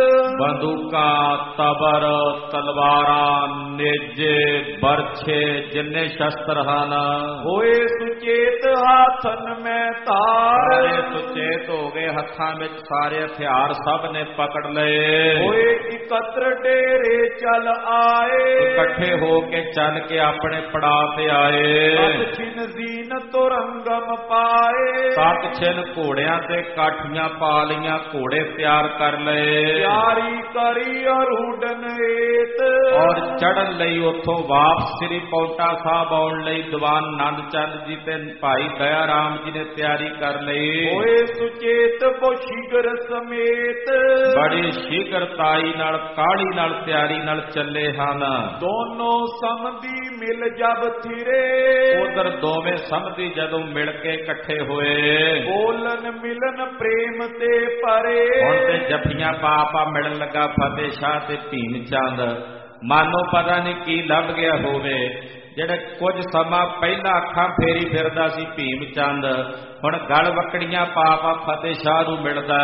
ਬੰਦੂਕਾਂ, ਤਬਰ, ਤਲਵਾਰਾਂ, ਨੇਜੇ, ਬਰਛੇ, ਜਿੰਨੇ ਸ਼ਸਤਰ ਹਨ, ਹੋਏ ਸੁਚੇਤ ਹਾਥਨ ਮੈਂ ਧਾਰ, ਸਾਰੇ ਸੁਚੇਤ ਹੋ ਗਏ, ਹੱਥਾਂ ਵਿੱਚ ਸਾਰੇ ਹਥਿਆਰ ਸਭ ਨੇ ਪਕੜ ਲਏ। ਹੋਏ ਇਕੱਤਰ ਡੇਰੇ ਚੱਲ ਆਏ, ਇਕੱਠੇ ਹੋ ਕੇ ਚੱਲ ਕੇ ਆਪਣੇ ਪੜਾਅ ਤੇ ਆਏ। ਸਤ ਛਿਨ ਜ਼ੀਨ ਤੁਰੰਗਮ ਪਾਏ, ਸਤ ਛਿਨ ਘੋੜਿਆਂ ਤੇ ਕਾਠੀਆਂ ਪਾ ਲਈਆਂ, ਘੋੜੇ ਤਿਆਰ ਕਰ ਲਏ। ਤਿਆਰੀ ਕਰੀ ਅਰੂਡਨ ਏਤ, ਔਰ ਚੜਨ ਲਈ ਉੱਥੋਂ ਵਾਪਸ ਸ੍ਰੀ ਪੌਂਟਾ ਸਾਹਿਬ ਆਉਣ ਲਈ ਦੀਵਾਨ ਨੰਦ ਚੰਦ ਜੀ ਤੇ ਭਾਈ ਦਇਆ ਰਾਮ ਜੀ ਨੇ ਤਿਆਰੀ ਕਰ ਲਈ। ਹੋਏ ਸੁਚੇਤ ਬੋ ਸ਼ੀਗਰ ਸਮੇਤ, ਬੜੀ ਸ਼ੀਘਰਤਾਈ ਨਾਲ, ਕਾਹਲੀ ਨਾਲ, ਤਿਆਰੀ ਨਾਲ ਚੱਲੇ ਹਨ। ਦੋਨੋਂ ਸਮਧੀ ਮਿਲ ਜਬ ਥਿਰੇ, ਉਧਰ ਦੋਵੇਂ ਸਮਧੀ ਜਦੋਂ ਮਿਲ ਕੇ ਇਕੱਠੇ ਹੋਏ, ਬੋਲਨ ਮਿਲਨ ਪ੍ਰੇਮ ਤੇ ਪਰੇ। ਹੁਣ ਤੇ ਜੱਫੀਆਂ ਪਾ ਪਾ ਮਿਲਣ ਲੱਗਾ ਫਤਿਹ ਸ਼ਾਹ ਤੇ ਭੀਮ ਚੰਦ। ਮਾਨੋ ਪਤਾ ਨਹੀਂ ਕੀ ਲੱਭ ਗਿਆ ਹੋਵੇ, ਜਿਹੜੇ ਕੁਝ ਸਮਾਂ ਪਹਿਲਾਂ ਅੱਖਾਂ ਫੇਰੀ ਫਿਰਦਾ ਸੀ ਭੀਮ ਚੰਦ, ਹੁਣ ਗਲ ਵਕੜੀਆਂ ਪਾ ਪਾ ਫਤਿਹ ਸ਼ਾਹ ਨੂੰ ਮਿਲਦਾ।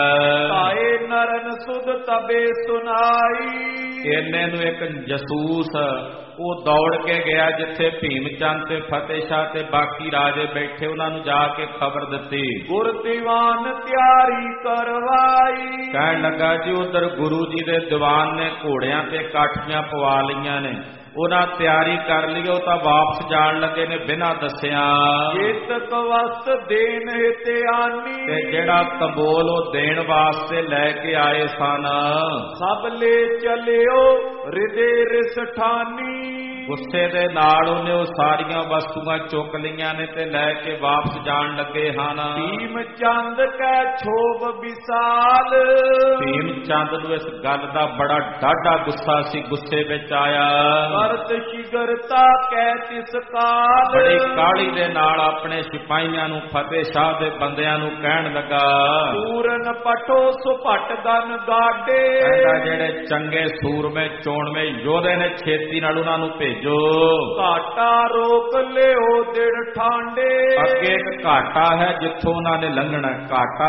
ਆਏ ਨਰਨ ਸੁਧ ਤਬੇ ਸੁਨਾਈ, ਇੰਨੇ ਨੂੰ ਇੱਕ ਜਸੂਸ ਉਹ ਦੌੜ ਕੇ ਗਿਆ ਜਿੱਥੇ ਭੀਮ ਚੰਦ ਤੇ ਫਤਿਹ ਸ਼ਾਹ ਤੇ ਬਾਕੀ ਰਾਜੇ ਬੈਠੇ, ਉਹਨਾਂ ਨੂੰ ਜਾ ਕੇ ਖਬਰ ਦਿੱਤੀ। ਗੁਰ ਦੀਵਾਨ ਤਿਆਰੀ ਕਰਵਾਈ, ਕਹਿਣ ਲੱਗਾ ਜੀ ਉਧਰ ਗੁਰੂ ਜੀ ਦੇ ਦੀਵਾਨ ਨੇ ਘੋੜਿਆਂ ਤੇ ਕਾਠੀਆਂ ਪਵਾ ਲਈਆਂ ਨੇ, ਉਹਨਾਂ ਤਿਆਰੀ ਕਰ ਲਈ, ਉਹ ਤਾਂ ਵਾਪਸ ਜਾਣ ਲੱਗੇ ਨੇ ਬਿਨਾਂ ਦੱਸਿਆ। ਚੇਤਕ ਵਸਤ ਦੇਨ ਹਿਤੇ ਆਨੀ, ਤੇ ਜਿਹੜਾ ਤੰਬੋਲ ਉਹ ਦੇਣ ਵਾਸਤੇ ਲੈ ਕੇ ਆਏ ਸਨ, ਸਭ ਲੈ ਚਲਿਓ ਹਿਰਦੇ ਰਿਸਠਾਨੀ। ਗੁੱਸੇ ਦੇ ਨਾਲ ਉਹਨੇ ਉਹ ਸਾਰੀਆਂ ਵਸਤੂਆਂ ਚੁੱਕ ਲਈਆਂ ਨੇ ਤੇ ਲੈ ਕੇ ਵਾਪਸ ਜਾਣ ਲੱਗੇ ਹਨ। ਭੀਮ ਚੰਦ ਕੈ ਛੋਭ ਵਿਸਾਲ, ਭੀਮ ਚੰਦ ਨੂੰ ਇਸ ਗੱਲ ਦਾ ਬੜਾ ਡਾਢਾ ਗੁੱਸਾ ਸੀ, ਗੁੱਸੇ ਵਿੱਚ ਆਇਆ। ਕਰਤ ਸ਼ਿਗਰਤਾ ਕੈ ਤਿਸ ਕਾਲ, ਬੜੀ ਕਾਹਲੀ ਦੇ ਨਾਲ ਆਪਣੇ ਸਿਪਾਹੀਆਂ ਨੂੰ, ਫਤਿਹ ਸ਼ਾਹ ਦੇ ਬੰਦਿਆਂ ਨੂੰ ਕਹਿਣ ਲੱਗਾ, ਪੂਰਨ ਪਟੋ ਸੁਭਟ ਗਨ ਗਾਡੇ। ਕਹਿੰਦਾ ਜਿਹੜੇ ਚੰਗੇ ਸੂਰਮੇ ਚੋਣਵੇਂ ਯੋਧੇ ਨੇ ਛੇਤੀ ਨਾਲ ਉਹਨਾਂ ਨੂੰ ਭੇਜੋ। ਘਾਟਾ ਰੋਕ ਲਿਓ ਦਿੜ ਠਾਂਡੇ, ਅੱਗੇ ਇੱਕ ਘਾਟਾ ਹੈ ਜਿੱਥੋਂ ਉਹਨਾਂ ਨੇ ਲੰਘਣਾ। ਘਾਟਾ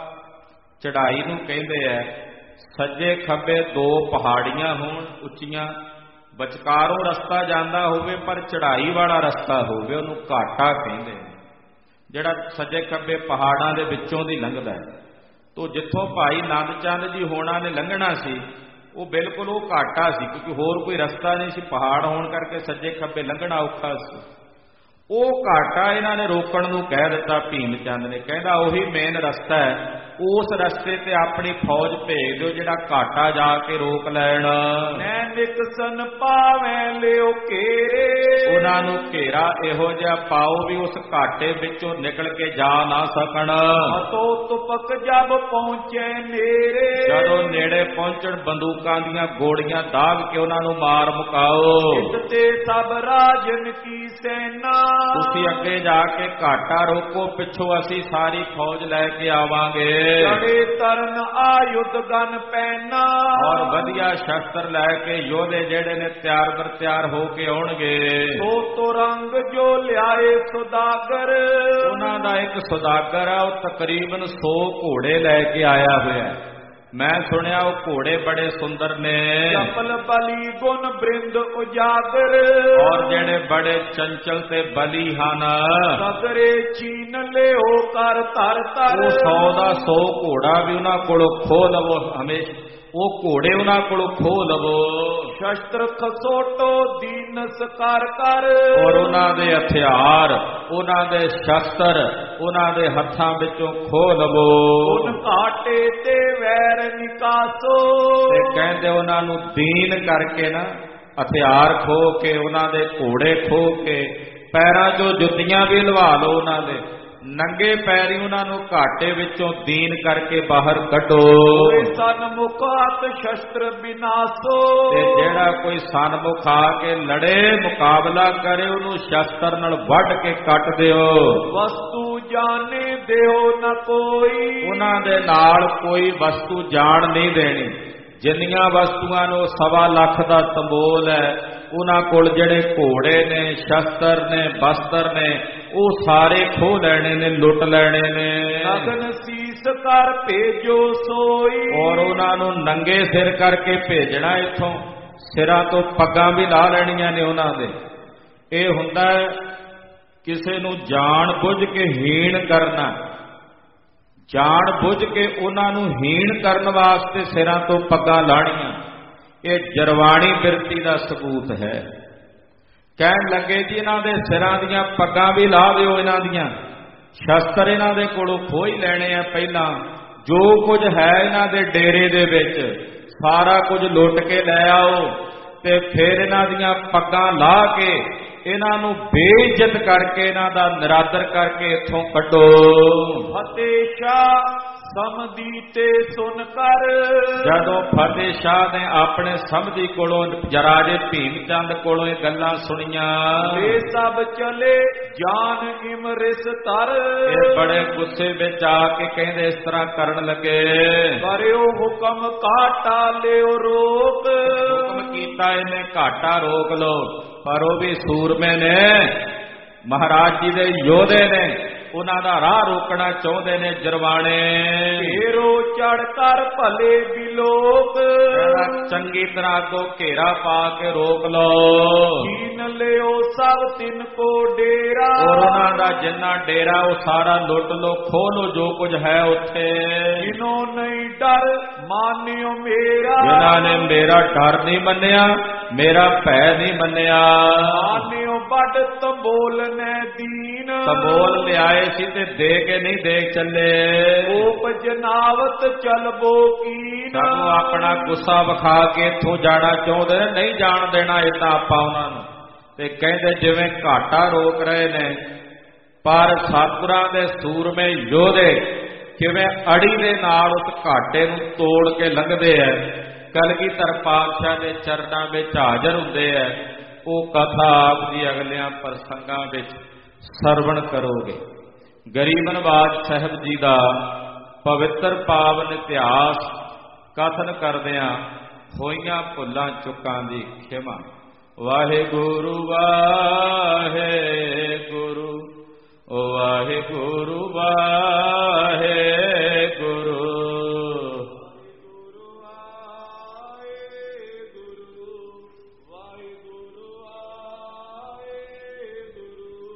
ਚੜਾਈ ਨੂੰ ਕਹਿੰਦੇ ਆ, ਸੱਜੇ ਖੱਬੇ ਦੋ ਪਹਾੜੀਆਂ ਹੋਣ ਉੱਚੀਆਂ, ਵਿਚਕਾਰੋਂ ਰਸਤਾ ਜਾਂਦਾ ਹੋਵੇ ਪਰ ਚੜਾਈ ਵਾਲਾ ਰਸਤਾ ਹੋਵੇ, ਉਹਨੂੰ ਘਾਟਾ ਕਹਿੰਦੇ। ਜਿਹੜਾ ਸੱਜੇ ਖੱਬੇ ਪਹਾੜਾਂ ਦੇ ਵਿੱਚੋਂ ਦੀ ਲੰਘਦਾ ਹੈ, तो जिथों भाई नंद चंद जी होना ने लंघना सी वो बिल्कुल वो घाटा सी, क्योंकि होर कोई रस्ता नहीं सी, पहाड़ होने करके सज्जे खब्बे लंघना औखा सी। ਉਹ ਘਾਟਾ ਇਹਨਾਂ ਨੇ ਰੋਕਣ ਨੂੰ ਕਹਿ ਦਿੱਤਾ ਭੀਮ ਚੰਦ ਨੇ, ਕਹਿੰਦਾ ਉਹੀ ਮੇਨ ਰਸਤਾ ਹੈ, ਉਸ ਰਸਤੇ ਤੇ ਆਪਣੀ ਫੌਜ ਭੇਜ ਦਿਓ ਜਿਹੜਾ ਘਾਟਾ ਜਾ ਕੇ ਰੋਕ ਲੈਣ। ਨੈਨਿਕ ਸਨ ਪਾਵੇਂ ਲਿਓ ਘੇਰੇ, ਉਹਨਾਂ ਨੂੰ ਘੇਰਾ ਇਹੋ ਜਿਹਾ ਪਾਓ ਵੀ ਉਸ ਘਾਟੇ ਵਿੱਚੋਂ ਨਿਕਲ ਕੇ ਜਾ ਨਾ ਸਕਣ। ਤੋ ਤੁਪਕ ਜਬ ਪਹੁੰਚੇ ਨੇੜੇ, ਜਦੋਂ ਨੇੜੇ ਪਹੁੰਚਣ ਬੰਦੂਕਾਂ ਦੀਆਂ ਗੋਲੀਆਂ ਦਾਗ ਕੇ ਉਹਨਾਂ ਨੂੰ ਮਾਰ ਮੁਕਾਓ। ਇਸ ਤੇ ਸਭ ਰਾਜਨ ਕੀ ਸੈਨਾ, ਤੁਸੀਂ ਅੱਗੇ ਜਾ ਕੇ ਘਾਟਾ ਰੋਕੋ, ਪਿੱਛੋਂ ਅਸੀਂ ਸਾਰੀ ਫੌਜ ਲੈ ਕੇ ਆਵਾਂਗੇ। ਚੜੇ ਤਰਨ ਆਯੁਧ ਗਨ ਪਹਿਨਾ, ਔਰ ਵਧੀਆ ਸ਼ਸਤਰ ਲੈ ਕੇ ਯੋਧੇ ਜਿਹੜੇ ਨੇ ਤਿਆਰ ਬਰ ਤਿਆਰ ਹੋ ਕੇ ਆਉਣਗੇ। ਸੋ ਤੋ ਰੰਗ ਜੋ ਲਿਆਏ ਸੁਦਾਗਰ, ਉਹਨਾਂ ਦਾ ਇੱਕ ਸੁਦਾਗਰ ਆ, ਉਹ ਤਕਰੀਬਨ ਸੌ ਘੋੜੇ ਲੈ ਕੇ ਆਇਆ ਹੋਇਆ ਹੈ। ਮੈਂ ਸੁਣਿਆ ਉਹ ਘੋੜੇ ਬੜੇ ਸੁੰਦਰ ਨੇ, ਚਪਲ ਬਲੀ ਗੁਣ ਬ੍ਰਿੰਦ ਉਜਾਗਰ, ਔਰ ਜਿਹੜੇ ਬੜੇ ਚੰਚਲ ਤੇ ਬਲੀ ਹਨ। ਸਗਰੇ ਚੀਨ ਲਿਓ ਕਰ ਧਰ ਧਰ, ਉਹ ਸੌ ਦਾ ਸੌ ਘੋੜਾ ਵੀ ਉਹਨਾਂ ਕੋਲੋਂ ਖੋਹ ਲਵੋ, ਹਮੇਸ਼ਾ ਉਹ ਘੋੜੇ ਉਹਨਾਂ ਕੋਲੋਂ ਖੋਹ ਲਵੋ। ਸ਼ਸਤਰ ਖਸੋਟੋ ਦੀਨਸ ਕਰ ਕਰ, ਔਰ ਉਹਨਾਂ ਦੇ ਹਥਿਆਰ, ਉਹਨਾਂ ਦੇ ਸ਼ਸਤਰ ਉਹਨਾਂ ਦੇ ਹੱਥਾਂ ਵਿੱਚੋਂ ਖੋਹ ਲਵੋ। ਉਨ ਘਾਟੇ ਤੇ ਵੈਰ ਨਿਕਾਸੋ, ਤੇ ਕਹਿੰਦੇ ਉਹਨਾਂ ਨੂੰ ਦੀਨ ਕਰਕੇ ਨਾ ਹਥਿਆਰ ਖੋਹ ਕੇ, ਉਹਨਾਂ ਦੇ ਘੋੜੇ ਖੋਹ ਕੇ, ਪੈਰਾਂ 'ਚੋਂ ਜੁੱਤੀਆਂ ਵੀ ਲਵਾ ਲਓ ਉਹਨਾਂ ਦੇ, ਨੰਗੇ ਪੈਰੀ ਉਹਨਾਂ ਨੂੰ ਘਾਟੇ ਵਿੱਚੋਂ ਦੀਨ ਕਰਕੇ ਬਾਹਰ ਕੱਢੋ। ਸਨਮੁਖ ਹੱਥ ਸ਼ਸਤਰ ਬਿਨਾਸੋ, ਤੇ ਜਿਹੜਾ ਕੋਈ ਸਨਮੁਖ ਆ ਕੇ ਲੜੇ, ਮੁਕਾਬਲਾ ਕਰੇ, ਉਹਨੂੰ ਸ਼ਸਤਰ ਨਾਲ ਵੱਢ ਕੇ ਕੱਟ ਦਿਓ। ਵਸਤੂ ਜਾਣੇ ਦਿਓ ਨਾ ਕੋਈ, ਉਹਨਾਂ ਦੇ ਨਾਲ ਕੋਈ ਵਸਤੂ ਜਾਣ ਨਹੀਂ ਦੇਣੀ। ਜਿੰਨੀਆਂ ਵਸਤੂਆਂ ਨੂੰ ਸਵਾ ਲੱਖ ਦਾ ਤੰਬੋਲ ਹੈ, ਉਹਨਾਂ ਕੋਲ ਜਿਹੜੇ ਘੋੜੇ ਨੇ, ਸ਼ਸਤਰ ਨੇ, ਬਸਤਰ ਨੇ, ਉਹ ਸਾਰੇ ਖੋਹ ਲੈਣੇ ਨੇ, ਲੁੱਟ ਲੈਣੇ ਨੇ। ਨਗਨ ਸੀਸ ਕਰ ਭੇਜੋ ਸੋਈ, ਔਰ ਉਹਨਾਂ ਨੂੰ ਨੰਗੇ ਸਿਰ ਕਰਕੇ ਭੇਜਣਾ ਇੱਥੋਂ, ਸਿਰਾਂ ਤੋਂ ਪੱਗਾਂ ਵੀ ਲਾ ਲੈਣੀਆਂ ਨੇ ਉਹਨਾਂ ਦੇ। ਇਹ ਹੁੰਦਾ ਕਿਸੇ ਨੂੰ ਜਾਣ ਬੁੱਝ ਕੇ ਹੀਣ ਕਰਨਾ, ਜਾਣ ਬੁੱਝ ਕੇ ਉਹਨਾਂ ਨੂੰ ਹੀਣ ਕਰਨ ਵਾਸਤੇ ਸਿਰਾਂ ਤੋਂ ਪੱਗਾਂ ਲਾਣੀਆਂ। ਇਹ ਜਰਵਾਣੀ ਬਿਰਤੀ ਦਾ ਸਬੂਤ ਹੈ। ਕਹਿਣ ਲੱਗੇ ਜੀ ਇਹਨਾਂ ਦੇ ਸਿਰਾਂ ਦੀਆਂ ਪੱਗਾਂ ਵੀ ਲਾ ਦਿਓ, ਇਹਨਾਂ ਦੀਆਂ ਸ਼ਸਤਰ ਇਹਨਾਂ ਦੇ ਕੋਲੋਂ ਖੋਹ ਹੀ ਲੈਣੇ ਆ। ਪਹਿਲਾਂ ਜੋ ਕੁਝ ਹੈ ਇਹਨਾਂ ਦੇ ਡੇਰੇ ਦੇ ਵਿੱਚ ਸਾਰਾ ਕੁਝ ਲੁੱਟ ਕੇ ਲੈ ਆਓ, ਤੇ ਫਿਰ ਇਹਨਾਂ ਦੀਆਂ ਪੱਗਾਂ ਲਾ ਕੇ ਇਹਨਾਂ ਨੂੰ ਬੇਇੱਜ਼ਤ ਕਰਕੇ, ਇਹਨਾਂ ਦਾ ਨਿਰਾਦਰ ਕਰਕੇ ਇੱਥੋਂ ਕੱਢੋ। ਫਤਿਹ ਸ਼ਾਹ ਸਮਧੀ ਤੇ ਸੁਨ ਕਰ, ਜਦੋਂ ਫਤਿਹ ਸ਼ਾਹ ਨੇ ਆਪਣੇ ਸਮਧੀ ਕੋਲੋਂ, ਜਰਾਜੇ ਭੀਮ ਚੰਦ ਕੋਲੋਂ ਇਹ ਗੱਲਾਂ ਸੁਣੀਆਂ, ਇਹ ਸਭ ਚਲੇ ਜਾਨ ਇਮਰਿਸ ਤਰ, ਇਹ ਬੜੇ ਗੁੱਸੇ ਵਿੱਚ ਆ ਕੇ ਕਹਿੰਦੇ ਇਸ ਤਰ੍ਹਾਂ ਕਰਨ ਲੱਗੇ, ਕਰਿਓ ਹੁਕਮ ਘਾਟਾ ਲਿਓ ਰੋਕ, ਹੁਕਮ ਕੀਤਾ ਇਹਨੇ ਘਾਟਾ ਰੋਕ ਲੋ। ਪਰ ਉਹ ਵੀ ਸੂਰਮੇ ਨੇ, ਮਹਾਰਾਜ ਜੀ ਦੇ ਯੋਧੇ ਨੇ, ਉਹਨਾਂ ਦਾ ਰਾਹ ਰੋਕਣਾ ਚਾਹੁੰਦੇ ਨੇ ਜਰਵਾਣੇ। ਘੇਰੋ ਚੜ ਕਰ ਭਲੇ ਬਿਲੋਕ, ਚੰਗੀ ਤਰ੍ਹਾਂ ਅੱਗੋਂ ਘੇਰਾ ਪਾ ਕੇ ਰੋਕ ਲੋ। ਛੀਨ ਲਿਓ ਸਭ ਤਿੰਨ ਕੋ ਡੇਰਾ, ਔਰ ਉਹਨਾਂ ਦਾ ਜਿੰਨਾ ਡੇਰਾ ਉਹ ਸਾਰਾ ਲੁੱਟ ਲੋ, ਖੋਹ ਲੋ ਜੋ ਕੁਝ ਹੈ ਉੱਥੇ। ਜਿਨੋਂ ਨਹੀਂ ਡਰ ਮਾਨਿਓ ਮੇਰਾ, ਜਿਨ੍ਹਾਂ ਨੇ ਮੇਰਾ ਡਰ ਨਹੀਂ ਮੰਨਿਆ, ਮੇਰਾ ਭੈ ਨਹੀਂ ਮੰਨਿਆ। ਮਾਨਿਓ ਵੱਡ ਤੰਬੋਲ ਨੇ ਦੀਨ, ਤੰਬੋਲ ਲਿਆਏ ਸੀ ਤੇ ਦੇ ਕੇ ਨਹੀਂ ਦੇਖ ਚੱਲੇ। ਕੋਪ ਜਨਾਵਤ ਚਲਬੋ ਕੀਨ, ਸਾਨੂੰ ਆਪਣਾ ਗੁੱਸਾ ਵਿਖਾ ਕੇ ਇੱਥੋਂ ਜਾਣਾ ਚਾਹੁੰਦੇ ਨੇ, ਨਹੀਂ ਜਾਣ ਦੇਣਾ ਏਦਾਂ ਆਪਾਂ ਉਹਨਾਂ ਨੂੰ। ਤੇ ਕਹਿੰਦੇ ਜਿਵੇਂ ਘਾਟਾ ਰੋਕ ਰਹੇ ਨੇ, ਪਰ ਸਤਿਗੁਰਾਂ ਦੇ ਸੂਰਮੇ ਯੋਧੇ ਕਿਵੇਂ ਅੜੀ ਦੇ ਨਾਲ ਉਸ ਘਾਟੇ ਨੂੰ ਤੋੜ ਕੇ ਲੰਘਦੇ ਐ, ਕਲਗੀਧਰ ਪਾਤਸ਼ਾਹ ਦੇ ਚਰਨਾਂ ਵਿੱਚ ਹਾਜ਼ਰ ਹੁੰਦੇ ਐ। ਉਹ ਕਥਾ ਆਪ ਦੀ ਅਗਲਿਆਂ ਪ੍ਰਸੰਗਾਂ ਵਿੱਚ ਸਰਵਣ ਕਰੋਗੇ। ਗਰੀਬ ਨਵਾਜ ਸਾਹਿਬ ਜੀ ਦਾ ਪਵਿੱਤਰ ਪਾਵਨ ਇਤਿਹਾਸ ਕਥਨ ਕਰਦਿਆਂ ਹੋਈਆਂ ਭੁੱਲਾਂ ਚੁੱਕਾਂ ਦੀ ਖਿਮਾ। ਵਾਹਿਗੁਰੂ ਵਾਹਿਗੁਰੂ ਵਾਹਿਗੁਰੂ ਵਾਹਿਗੁਰੂ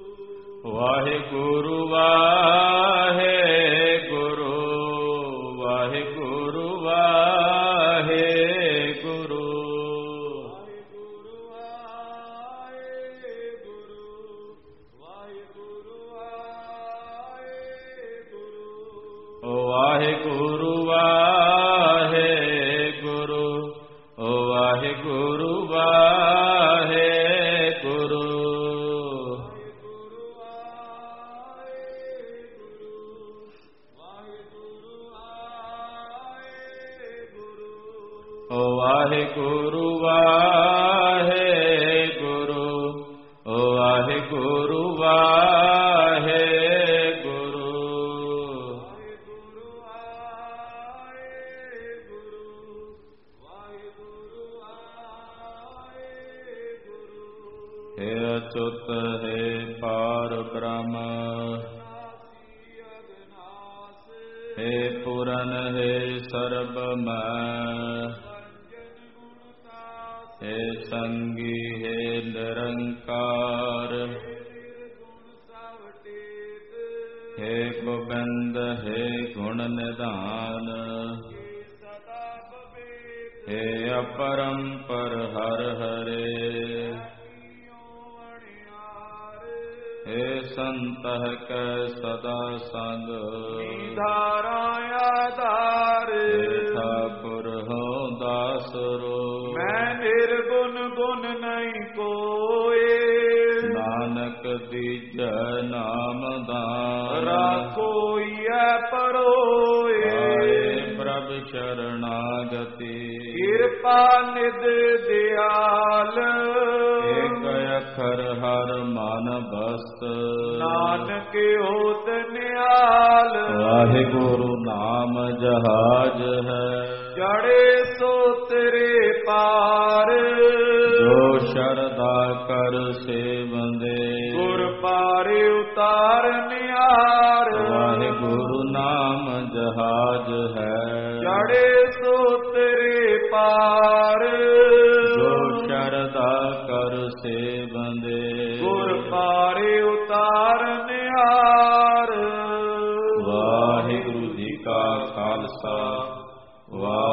ਵਾਹਿਗੁਰੂ ਵਾਹਿਗੁਰੂ ਵਾਹਿਗੁਰੂ ਓ ਵਾਹਿਗੁਰੂ ਵਾਹਿਗੁਰੂ, ਓ ਵਾਹਿਗੁਰੂ ਵਾਹਿਗੁਰੂ। ਹੇ ਅਚੁੱਤ ਹੈ ਪਾਰ ਬ੍ਰਹਮ, ਹੇ ਪੂਰਨ ਹੈ ਸਰਬ ਮੈਂ, ਹੇ ਸੰਗੀ ਹੈ ਨਿਰੰਕਾਰ, ਹੇ ਗੋਬਿੰਦ ਹੈ ਗੁਣ ਨਿਧਾਨ, ਹੇ ਅਪਰੰਪਰ ਹਰ ਹਰੇ, ਹੇ ਸੰਤਹ ਕੈ ਸਦਾ ਸੰਗ, ਧਾਰਾ ਆਧਾਰ, ਹੇ ਠਾਕੁਰ ਹੋ ਦਾਸਰੋ, ਮੈਂ ਨਿਰਗੁਣ ਗੁਣ ਨਹੀਂ ਕੋਏ, ਨਾਨਕ ਦੀਜੈ ਨਾਮ ਦਾਨ, ਰਾਖੋਈਐ ਪਰੋਏ, ਆਏ ਪ੍ਰਭ ਸ਼ਰਨਾਗਤੀ, ਕਿਰਪਾ ਨਿਧ ਦਿਆਲ, ਏਕ ਅੱਖਰ ਹਰ ਮਨ ਬਸਤ, ਨਾਨਕ ਹੋਤ ਨਿਆਲ, ਵਾਹਿਗੁਰੂ ਨਾਮ ਜਹਾਜ ਹੈ, ਚੜੇ ਸੋ ਤੇਰੇ ਪਾਰ, ਜੋ ਸ਼ਰਧਾ ਕਰ ਸੇਵੰਦੇ, ਗੁਰ ਪਾਰੇ ਉਤਾਰ ਨਿਆਰ, ਵਾਹਿਗੁਰੂ ਨਾਮ ਜਹਾਜ ਹੈ, ਚੜੇ ਸੋ ਤੇਰੇ ਪਾਰ, ਜੋ ਸ਼ਰਧਾ ਕਰ ਸੇਵੰਦੇ, ਗੁਰ ਪਾਰੇ ਉਤਾਰ ਨਿਆਰ। ਵਾਹਿਗੁਰੂ ਜੀ ਕਾ ਖਾਲਸਾ, ਵਾਹਿਗੁਰੂ